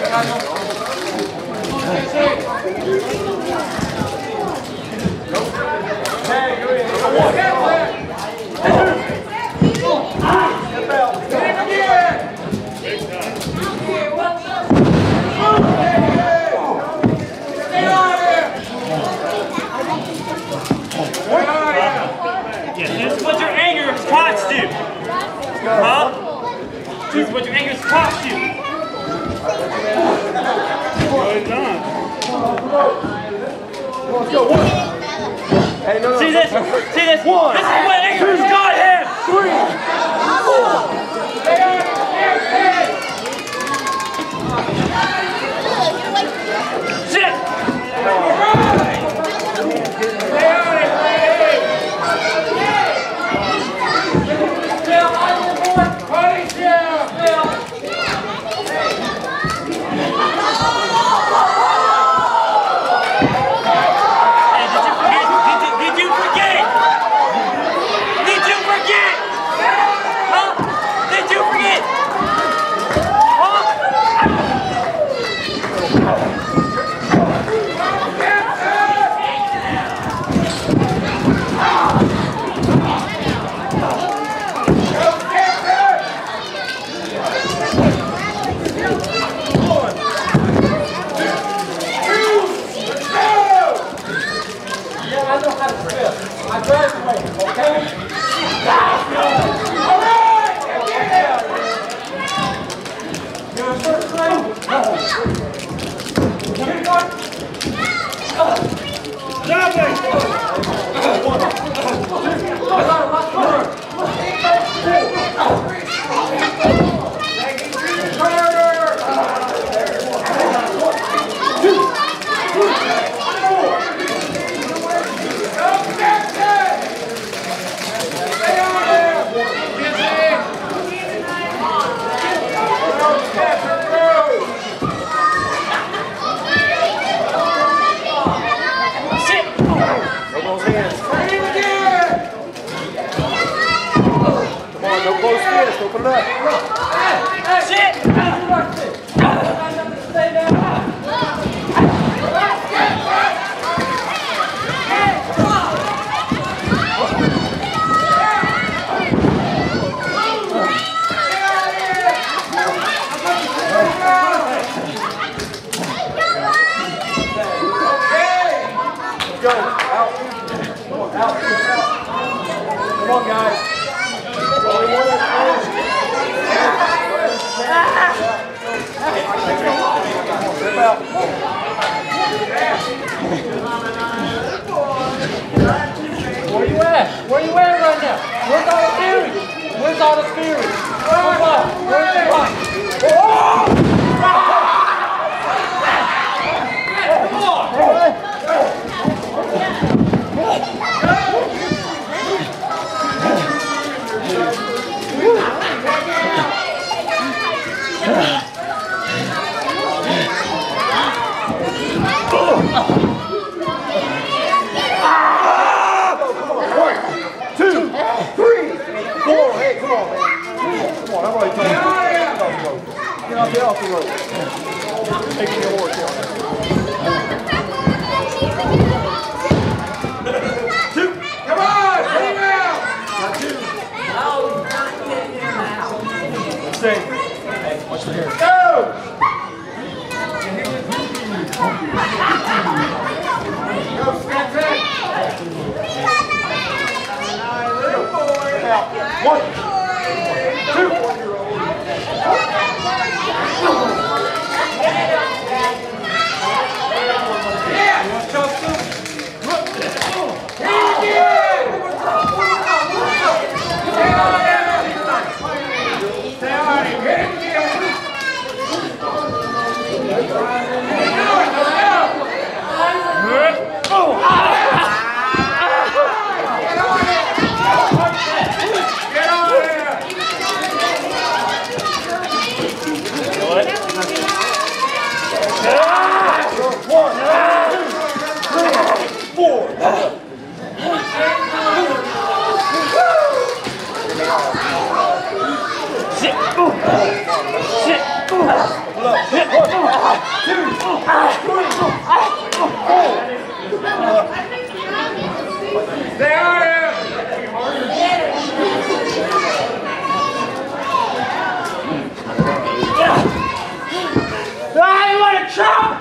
Hey, go ahead. Step out. Yeah, this is what your anger has cost you. Huh? This is what your anger has cost you. Let's go. One. Hey, no, no. See this? See this? One. This is what anger has got him. Three. Four. Open it up. Shit! Stay down. Go. Out. Out. Out. Come on, guys. Where you at? Where you at right now? Where's all the fury? Where's all the fury? Come on. Where's the rock? Oh! Come on. One, two, three, four. Hey, come on, man. already told you. Get off the road. Get off the road. Taking your horse down. Two. Come on, hit him out. Got two. Let's see. Hey, watch the hair. Go. Go, step in. One, two. Stay on him! I want to chop!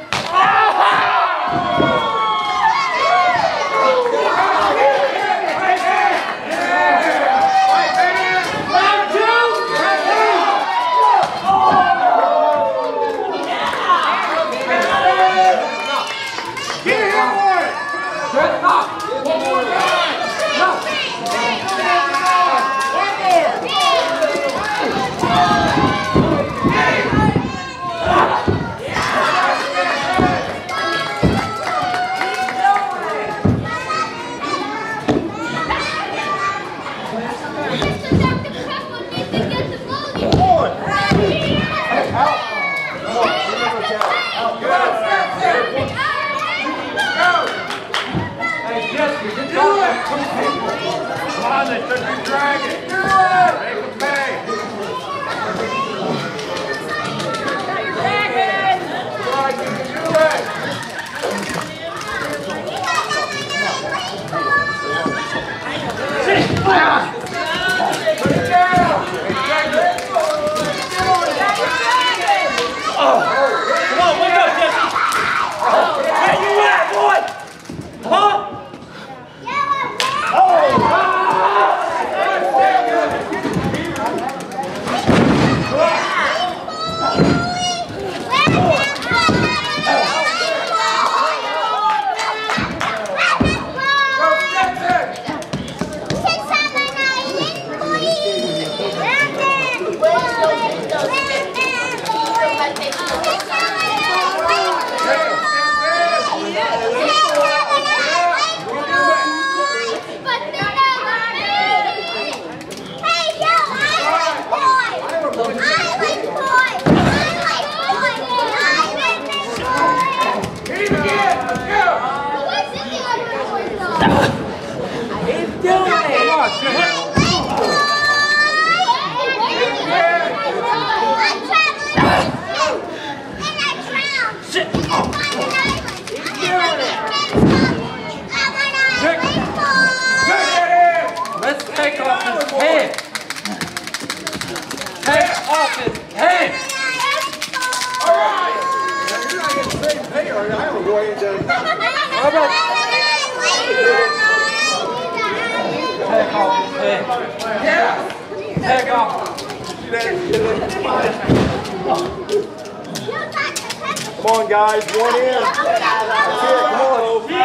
Come on, guys, one in. That's it, come on.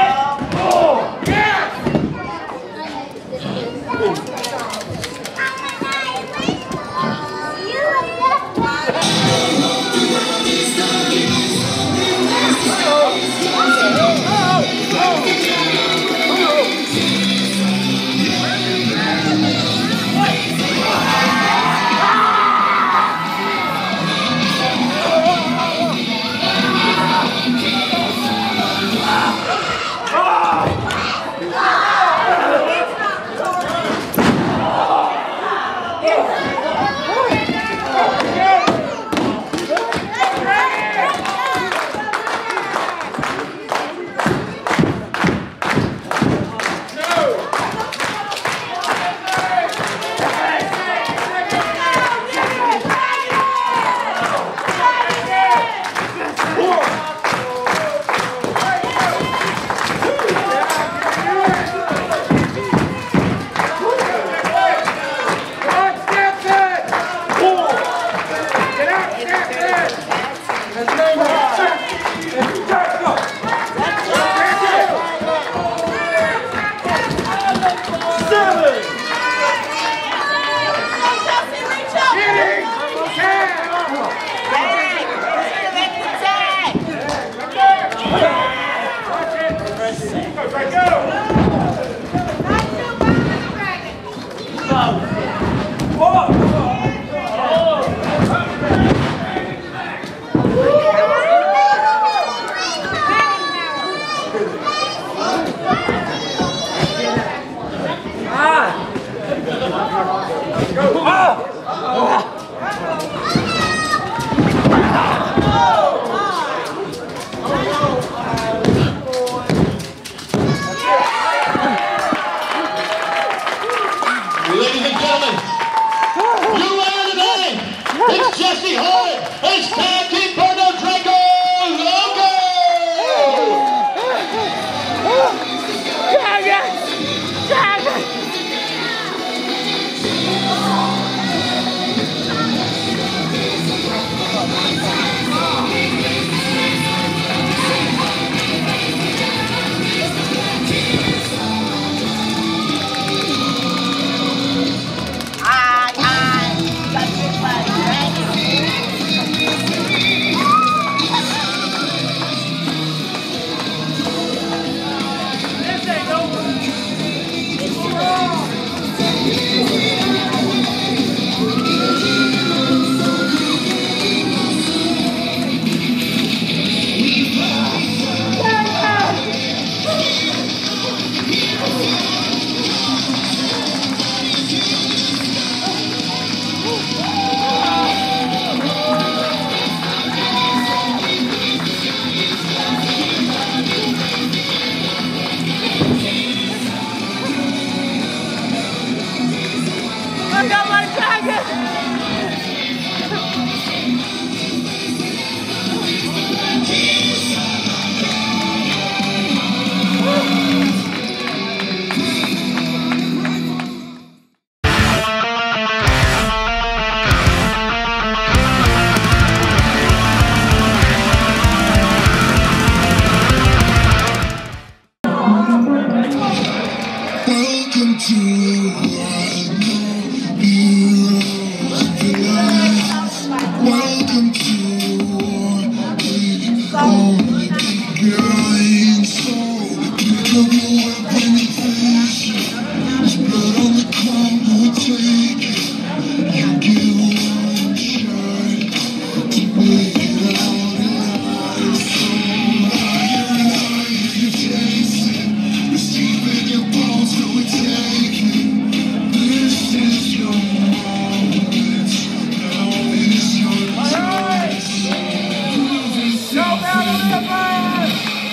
Oh, yes! Ladies and gentlemen, you winner today, it's Jesse Hood, it's Tag Team Porno Draco Logo! Dragon! Dragon! I got my dragon! Welcome to Welcome to the only beginning. So pick up your weapon and face it. There's blood on the ground, we'll take it. You get one shot to make it out alive. So higher and higher you chase it. It's deep in your bones, so we take it. This is your moment. Now is your time. Go down on the fire!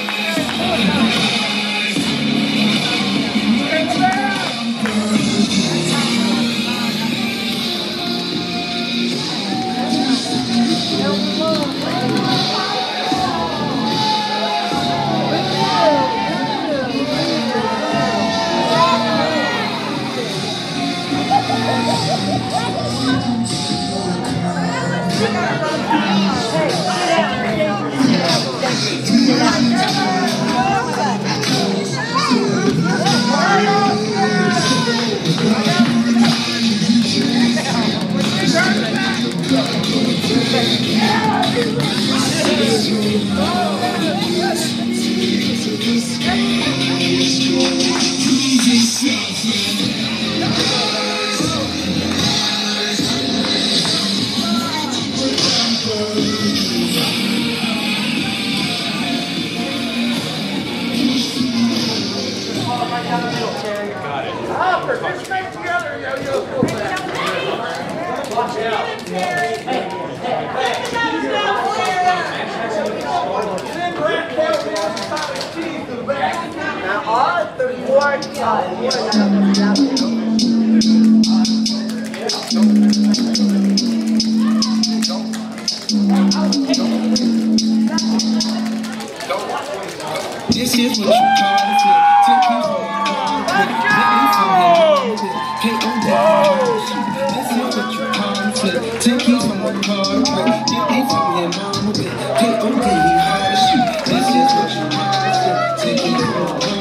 This is what you call it. Take me home. Let me from here. Take on that. This is what you call it. Take me from one car. Get me from here, mama. Take on that. This is what you call it. Take me from one car.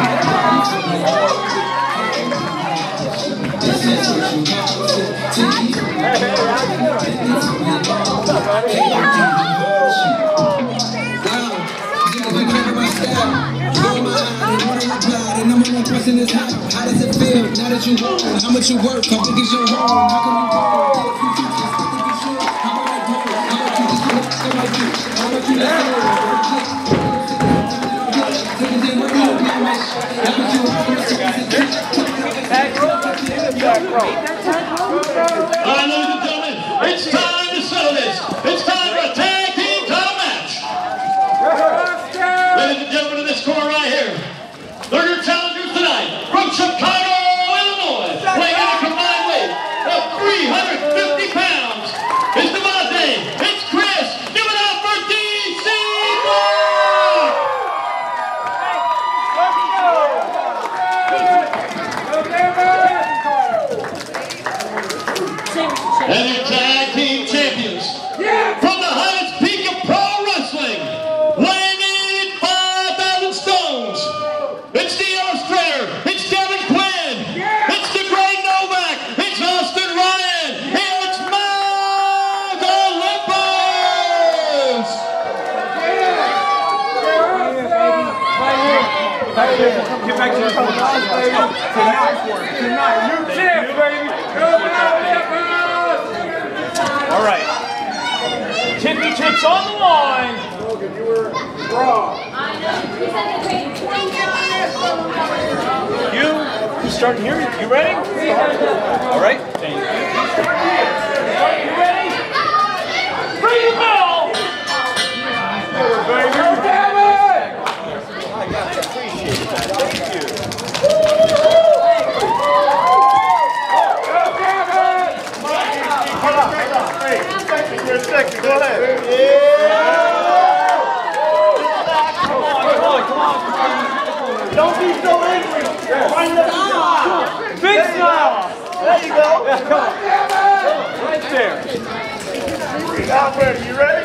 This is what you call it. Take me from one car. Get me from here, mama. Take on that. And I'm the one person that's hot. How does it feel now that you home? How much you work? How big is your home? How can you go? How about I go? How about you just look like you? How about you just look like you? How about you? They're your challengers tonight from Chicago, Illinois, weighing in a combined weight of three hundred fifty pounds. It's Devontae, it's Chris. Give it up for D C Black! And your tag team champions from the highest peak of pro wrestling, weighing in five thousand stones. It's the illustrator, it's Devin Quinn, it's the Great Novak, it's Austin Ryan, it's Mount Olympus! Get back to your phone. Tonight, tonight, new champ, baby. Come out, all right. Championships on the line. You were wrong. You, you starting here? You ready? All right. Thank you. You ready? Ring the bell. Baby. Damn it! I appreciate that. Thank you. Hold on, hold on. Hey, for a second, go ahead. Yeah! Come on, come on, come on. Don't be so angry. Find the smile. Big smile. There you go. Yeah, come on. Right there. Now, ready. You ready?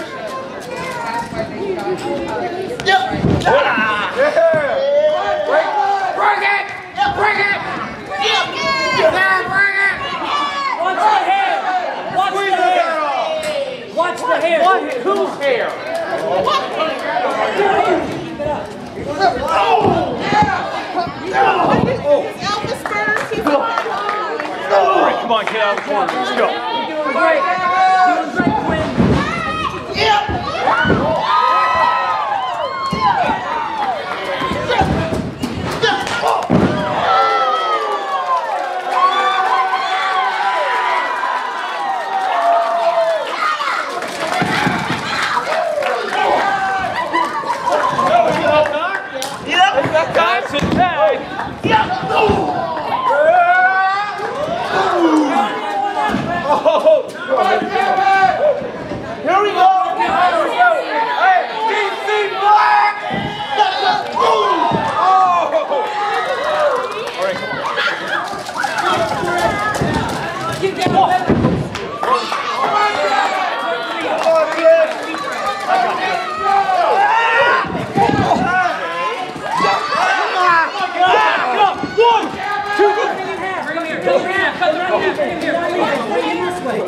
Yep. Ah. Yeah. Break, break it. Break it. Yeah, break it. Watch the hair. Watch the hair. Watch the hair. What? Whose hair? What hair? Oh! Elvis first. He's all right, come on, get out of the corner. Let's go. You're doing great. You're doing great, Quinn. Yeah. That's a tag. Yeah. Oh. Here we go. Hey, D C Black. Oh. All right, come on. Keep that up. One, two, bring him here, bring him here, bring him here, bring him here, bring him this way.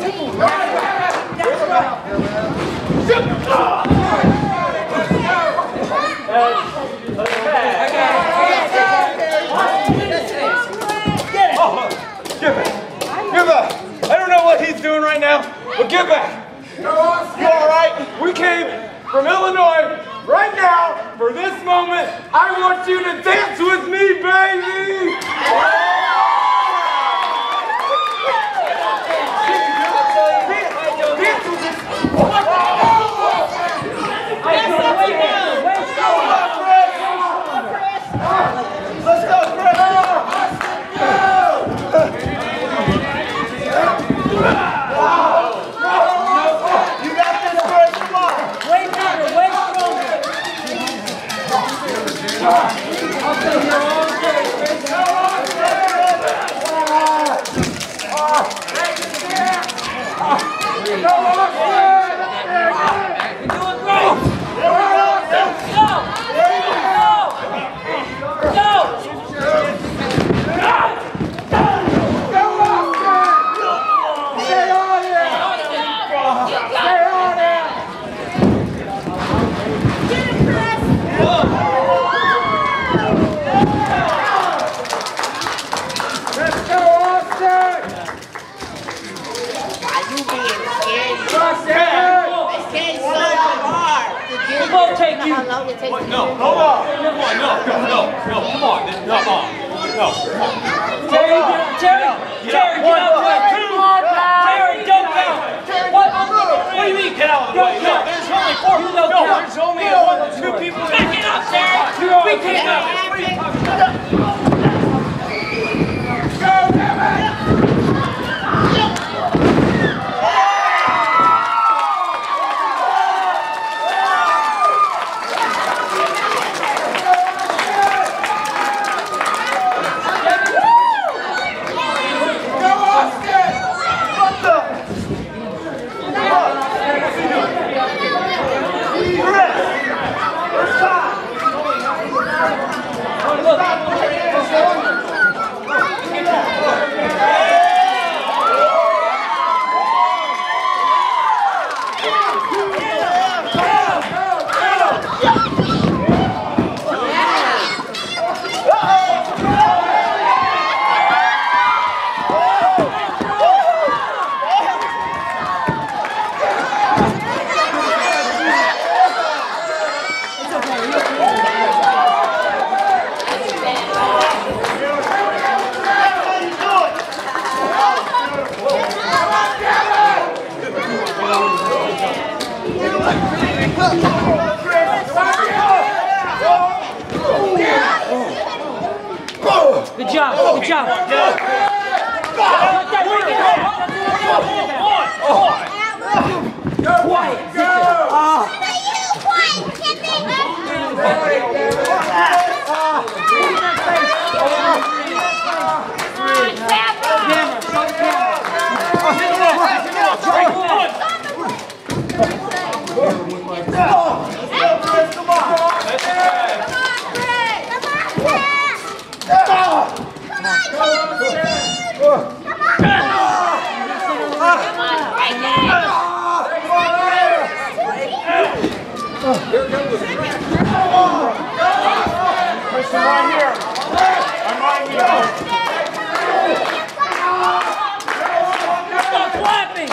Oh, give back, give back. I don't know what he's doing right now, but give back. You all right? We came from Illinois right now for this moment. I want you to dance with me, baby. Let's go, Chris. You got this, Chris. Come on. Way better, way stronger. I'll stay here all day, Chris. Take you. How long it takes? What? No, hold on. No, no, no, no, no, come on. No, no, no. Terry, Terry, Terry, get out of the way. Terry, don't count. What? What do you mean get out of the way? No, there's only four. No, there's only one, two people. Back it up, Terry. We can't. What are you talking about? Good job. Good job. Quiet. Christian, right here. I'm right here. Stop clapping.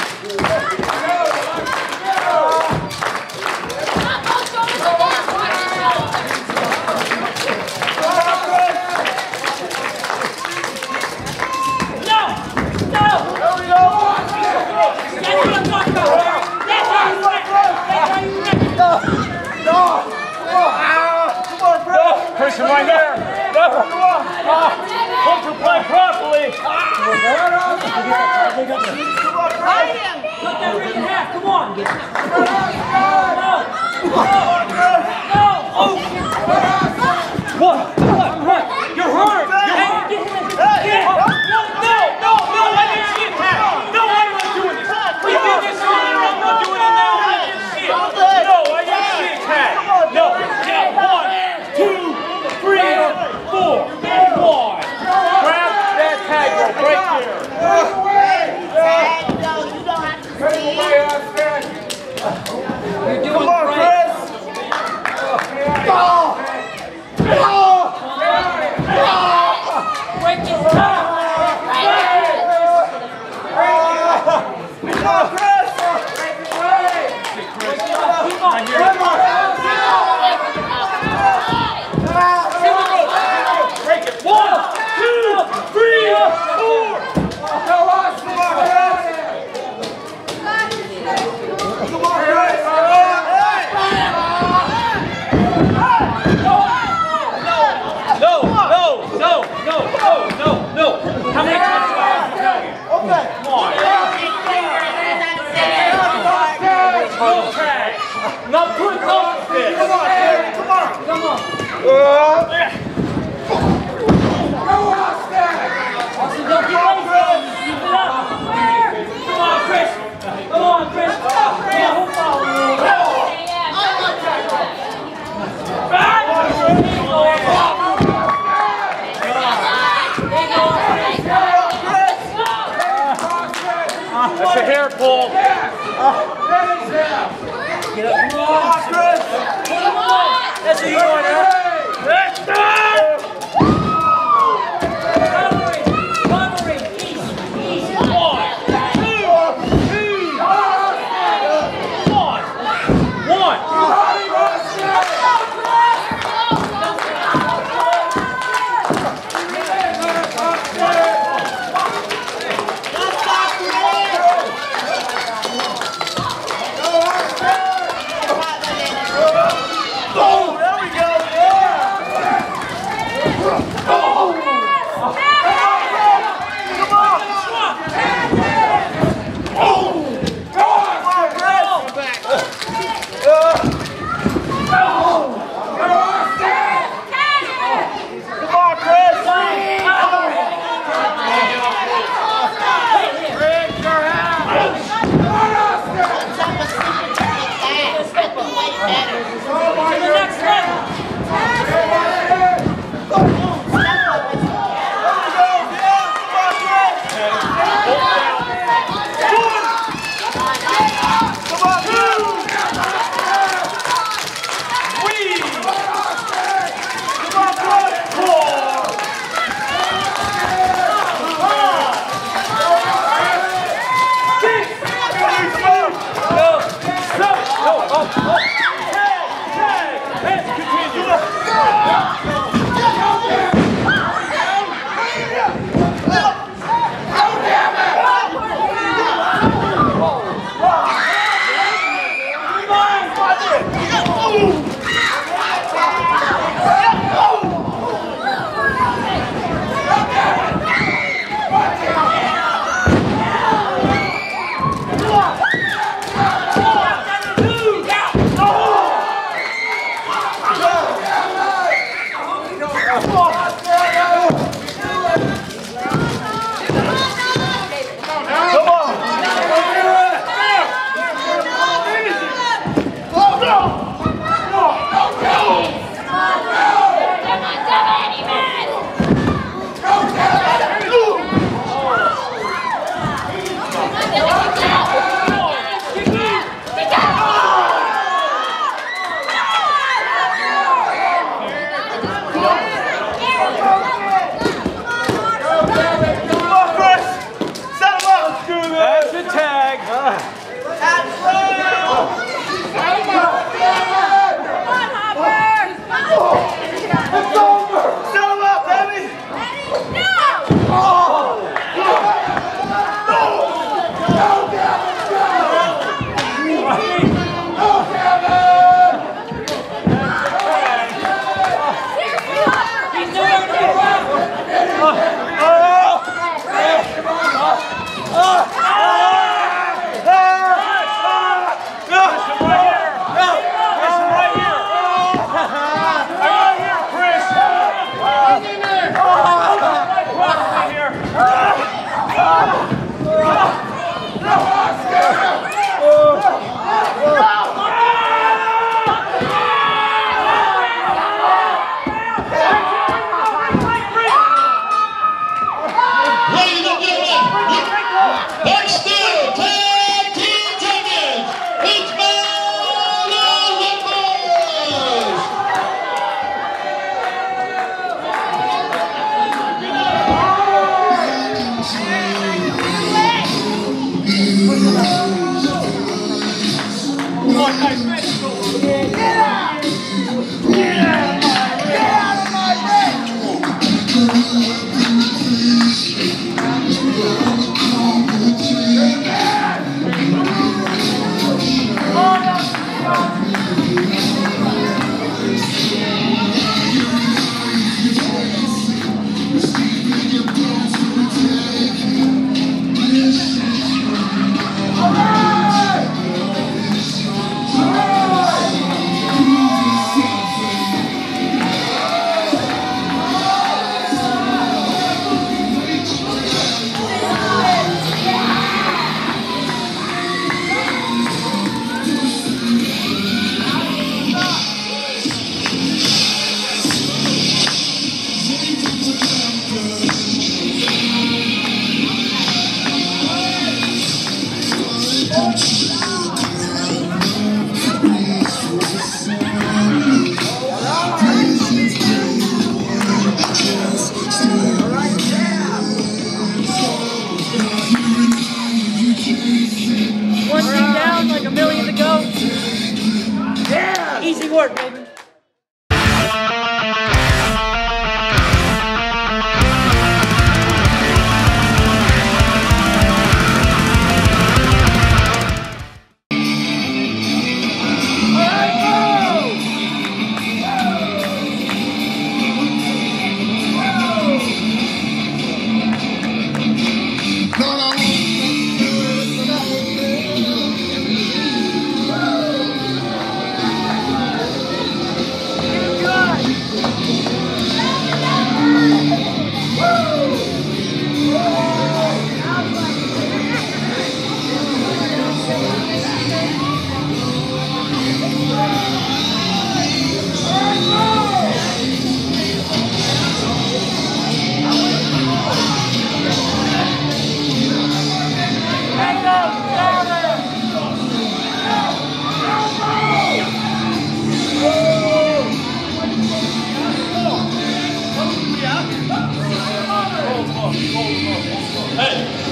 No! No! That's what I'm talking about. That's how you win. That's how you win. No! Christian, right here. No. Hope to play properly. Cut that ring in half. Come on. No. No. No. Oh. What? What? What? You're hurt. You're hurt. Get him in. Get him. No. No. No. No. I didn't see it. No. I'm not doing this. We did this earlier. I'm not doing it now. I didn't see it. No. I didn't see it, Cat. No. Yeah. One, two, three, four, one. Grab that tag rope right there. You're doing Come on, great. Chris. Oh. Oh. Break his top. Come on, Chris. Keep on. Come on. Break it. One, two, three, four. Come on, Chris. No, no, no, no, no, no, no. How many times do I have to tell you? Okay. Come on. No tag. Not put no fit. Come on, Terry. Come on. Come on. Uh, Austin, don't get lazy. Keep it up. Come on, Chris. Come on, Chris. Come on, who followed you? That's a hair pull. Get up. Come on, Chris. Come on. That's what you want, huh? That's it. Covering. Covering. East. East. One, two, two. One, one. oh, there we go.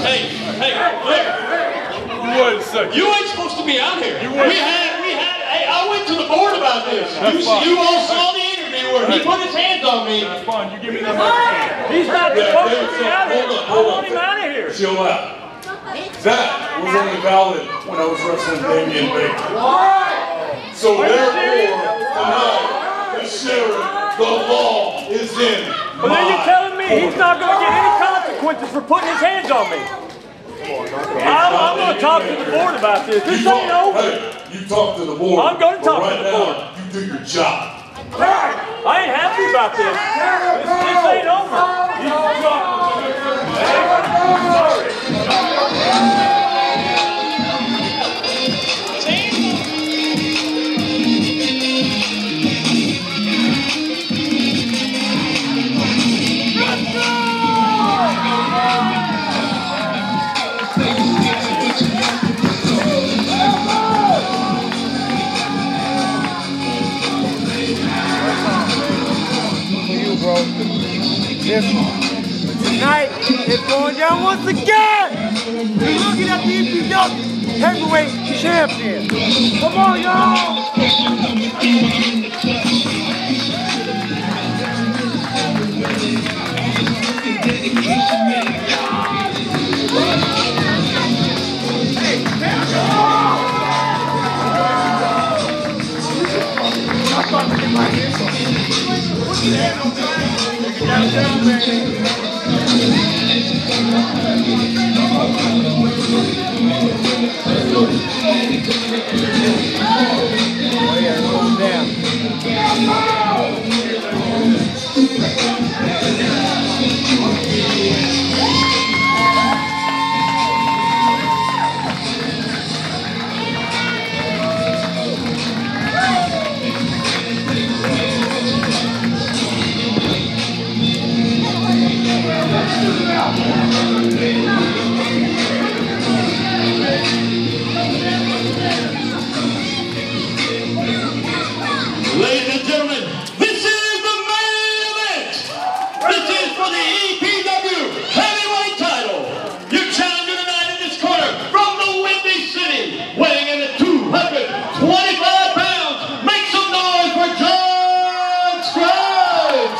Hey, hey, wait. Wait a second. You ain't supposed to be out here. You we wait. had, we had, hey, I went to the board about this. That's You, fine. you all saw the interview where he put his hands on me. That's fine. You give me that microphone. He's not Yeah, supposed David, to so be out here. hold on, I hold want on. him out of here. Chill out. That was only valid when I was wrestling Damian Baker. So therefore, tonight, the sheriff, the law is in. But then you're telling me he's not going to get any consequences for putting his hands on me. I'm, I'm going to talk to the board about this. This ain't over. Hey, you talk to the board. I'm going to talk right to the now, board. You do your job. I ain't happy about this. This, this ain't over. Tonight, it's going down once again. We're looking at the E P W heavyweight champion. Come on, y'all. Ladies and gentlemen, this is the main event. This is for the E P W heavyweight title. Your challenger tonight in this corner from the Windy City, weighing in at two hundred twenty-five pounds. Make some noise for John Scruggs.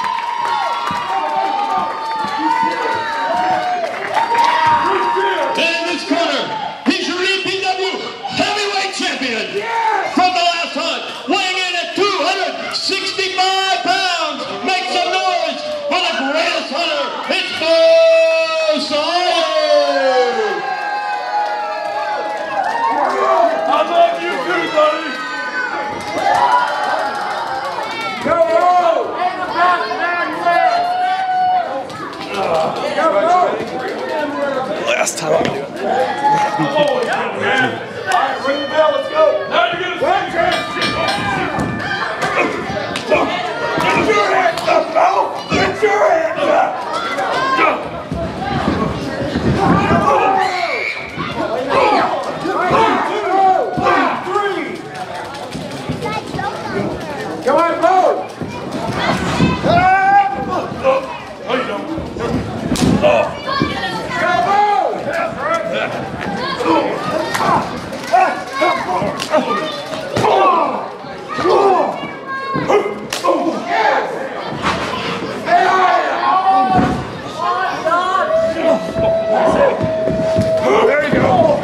And in this corner, he's your E P W heavyweight champion from the last hunt, weighing in at two hundred sixty-five pounds. Make some noise for the greatest hunter. It's Bo Sawyer. I love you too, buddy. Go, go. And the back man left. Go, go. Last time I do it. Oh, yeah, man. All right, ring the bell. Let's go. Now you're going to see Get your hands up, pal. Get your hands up. Come on, Bo. Oh, you don't. Oh. There you go.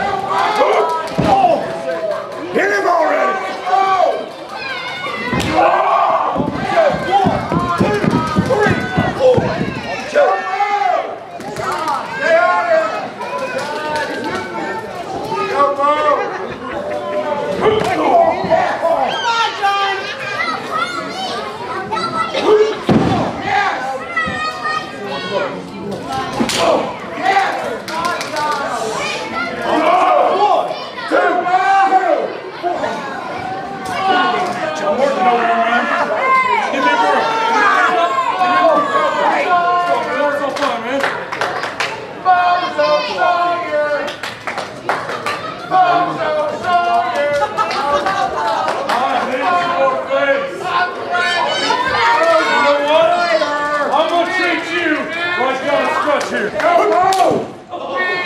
Hit him already. Here. Go, go!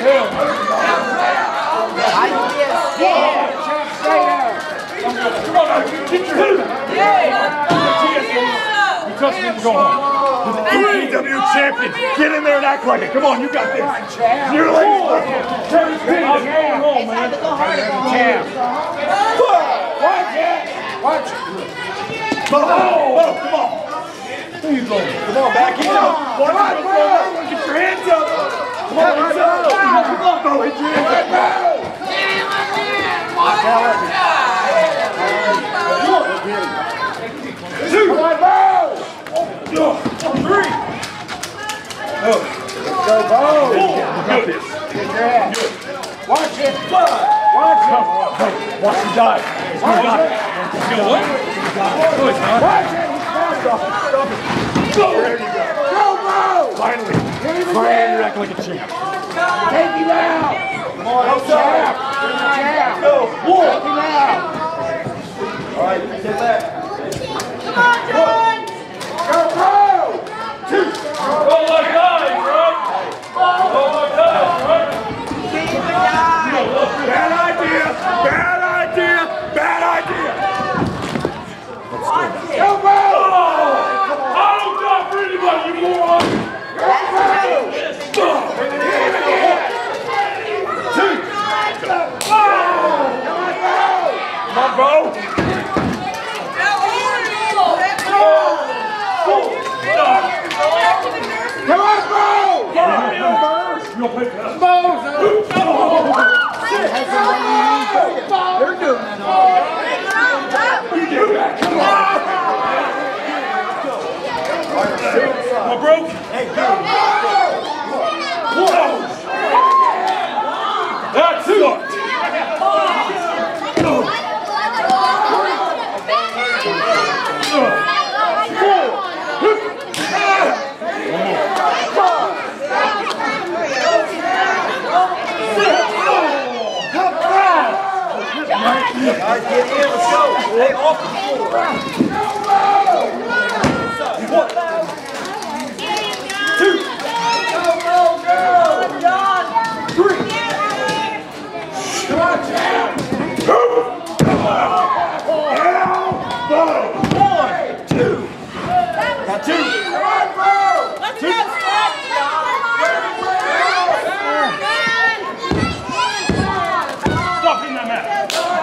Come on, now, get your head back. You touch me and go home. E W champion, get in there and act like it. Come on, you got this. Your legs. I'm going home, man. Watch it. Watch it. Come on. Come on. Where you going? Come on, back in. Watch it. Get your hands up. Come on, hands up. Come on, bro. Hit your hands up. Two. Come on, bro. Three. Oh. Let's go, Bo. Four. Got this. Get your ass. Watch it. Five. Watch it. Hey, watch him die. He's gonna die. He's gonna what? No, he's not. Watch it. Stop it. Go. There you go. Go, Bo. Finally. Finally, you act like a champ. Take him out. Come on, go, champ. Champ. Go. One. Take him out. All right, get back. Come on, John. Go, go! Two! Go like guys, right? Go like guys, right? Bad idea! Bad idea! Bad idea! Go, go! I don't die for anybody, you moron! Go, go! Two! Come on, bro! Come on, bro! You'll pick it up. They're doing it all. You do that. Come on. Come on, bro. Hey, whoa. That's it. Guys, get in, let's go. Hey, off the floor. One. Two. Go, go, go. John. Three. Come on, champ. Two. Come on. Elbow. One. Two. Got two. Come on, bro. Let's go, Scott. Stop in that mat.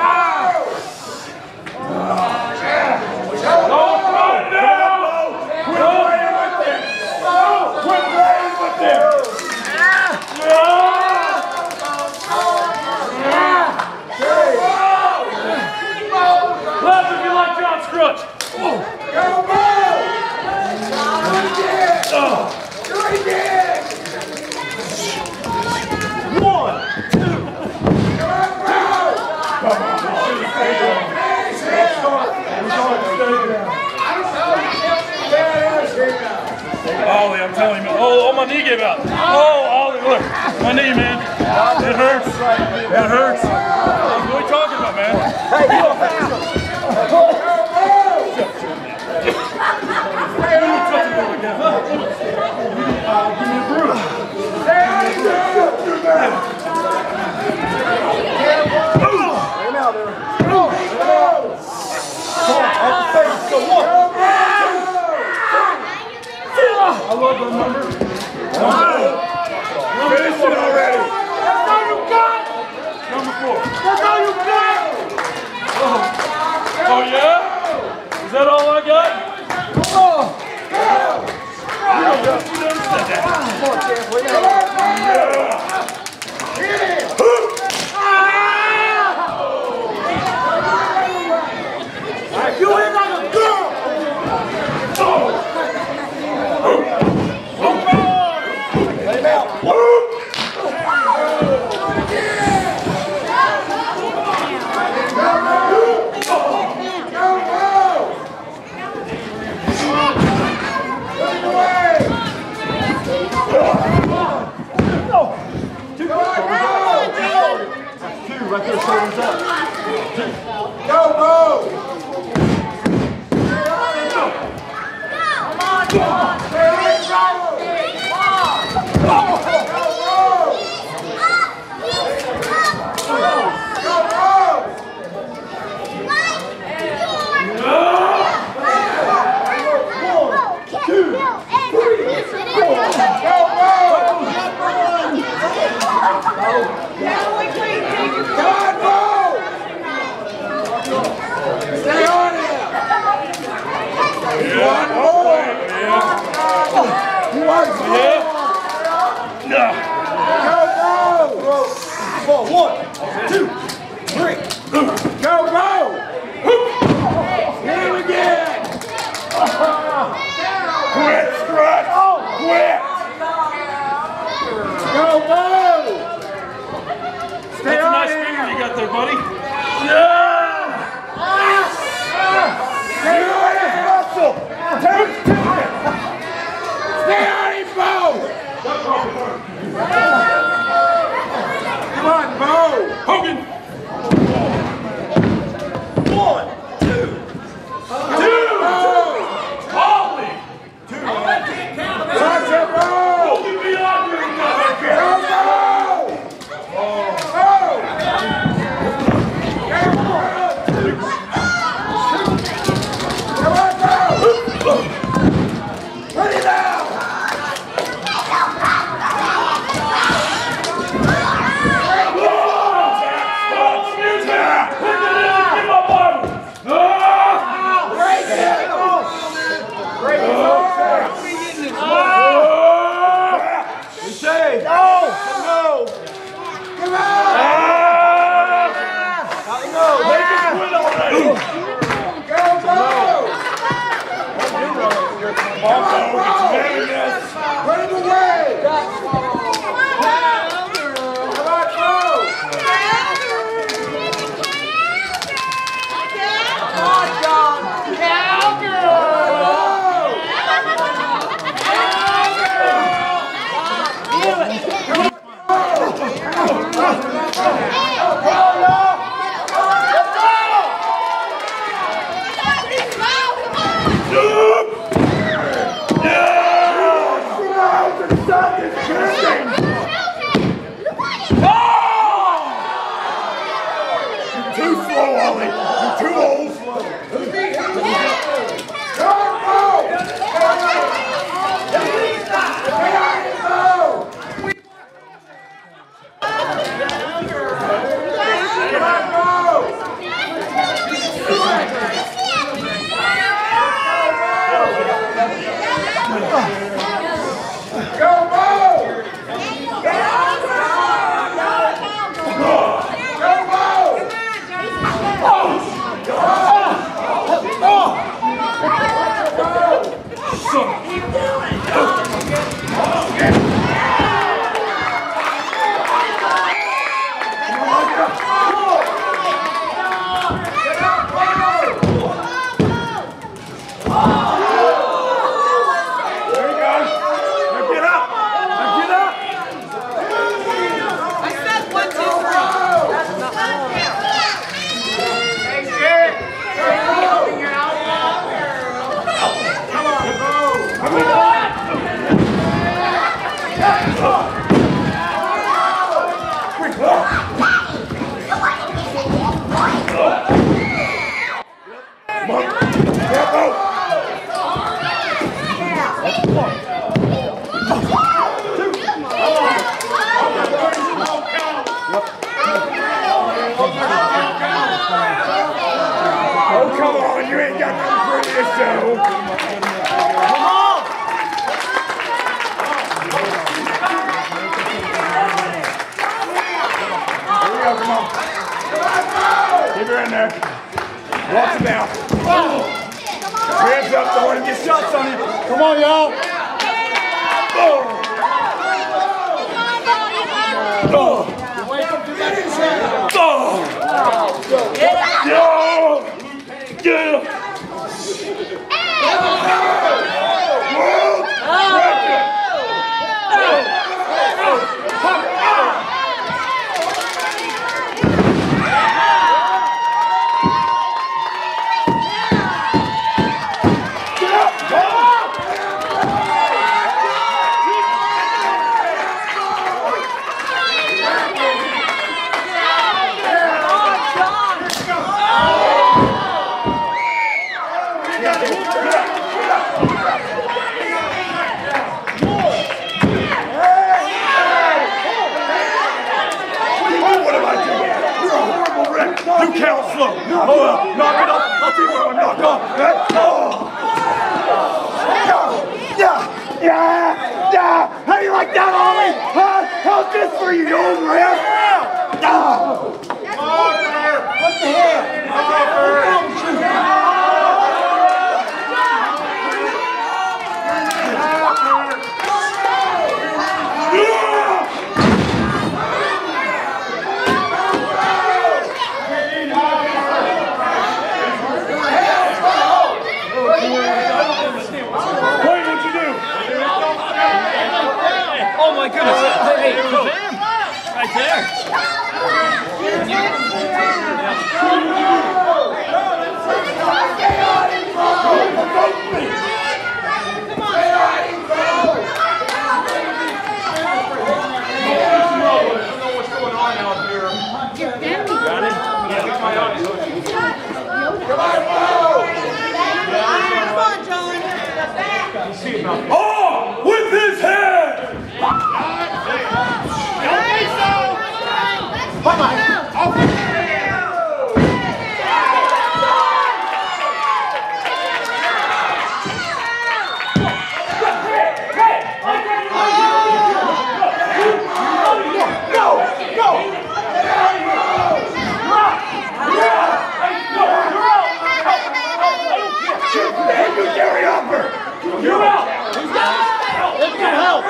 Ollie, I'm telling you, oh, oh, my knee gave out. Oh, Ollie, look, my knee, man. It hurts. It hurts. What are you talking about, man? Hey, you don't have to. Give me a bruise. Him out there. Go, go. Come on, at the face. Go, one. I love the number. Finish it already. That's all you got. Number four. That's all you got. Oh, oh yeah? Is that all I got? Oh. You never said that. Come on, champ. We got it. Yeah. Hit it. All right, you hit like a girl. Oh. Come on! Stay on him! One more! One more! Yeah. Go, go! One, two, three. Go, go! Hit him again! Quit, Scratch! Quit! Go, go! Stay That's a on nice him! finger you got there, buddy. Yeah! Stay on him! Hustle! Take it! Stay on him, Bo! Come on, Bo! Hogan! One, two, two! Holly! Two! Watch it, Bo! Holy beyond your mother! Go, Bo! Bo! Come on, Bo! Put it down! Put him away! Come on, go! Come on, John! Too slow, Ollie. You're too old. Oh, come on, you ain't got nothing for me to show. Come on! Here we go, come on. Keep her in there. Watch him out. Hands up, don't want to get shots on you. Come on, y'all. Oh. Oh. Get him! Oh, well, knock it off. I'll tell you what, knock off. Oh. Yeah, yeah, yeah. How do you like that, Ollie? Huh? How's this for you, you old man? Ah. What the hell? Oh my goodness! Hey, Kazam! Right there! Oh! With his head! Come on! You're out! Who's got it? Let's get help!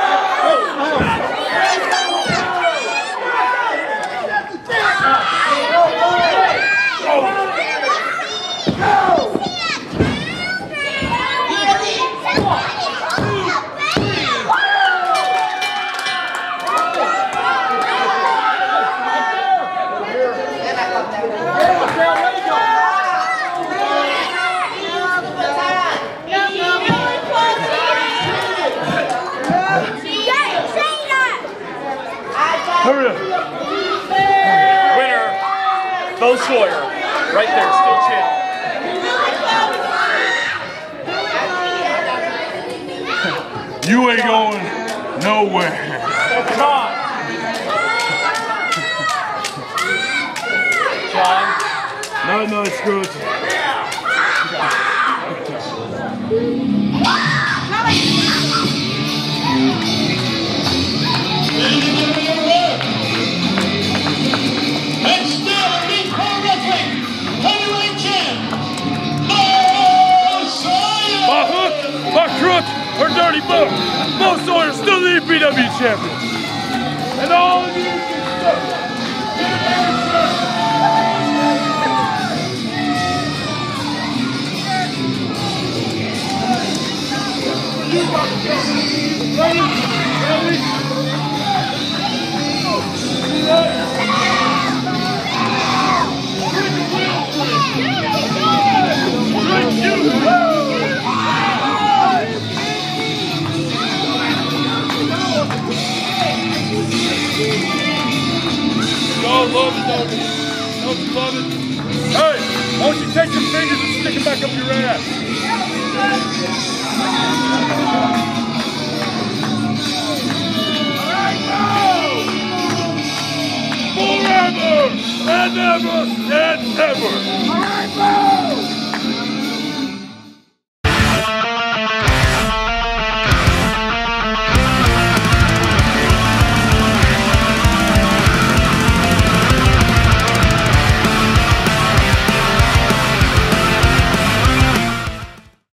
Hurry up. Winner, Bo Sawyer. Right there, still chill. You ain't going nowhere. John. John. No, no, screw it. And still Elite Pro Wrestling Heavyweight Champ, Bo Sawyer! My hook, my crook, or dirty book. Bo Sawyer still the E P W champion. And all of you can stuff. Ready? Ready? Y'all love it, don't you? Don't you love it? Hey, why don't you take some fingers and stick them back up your ass? Forever and ever and ever. All right,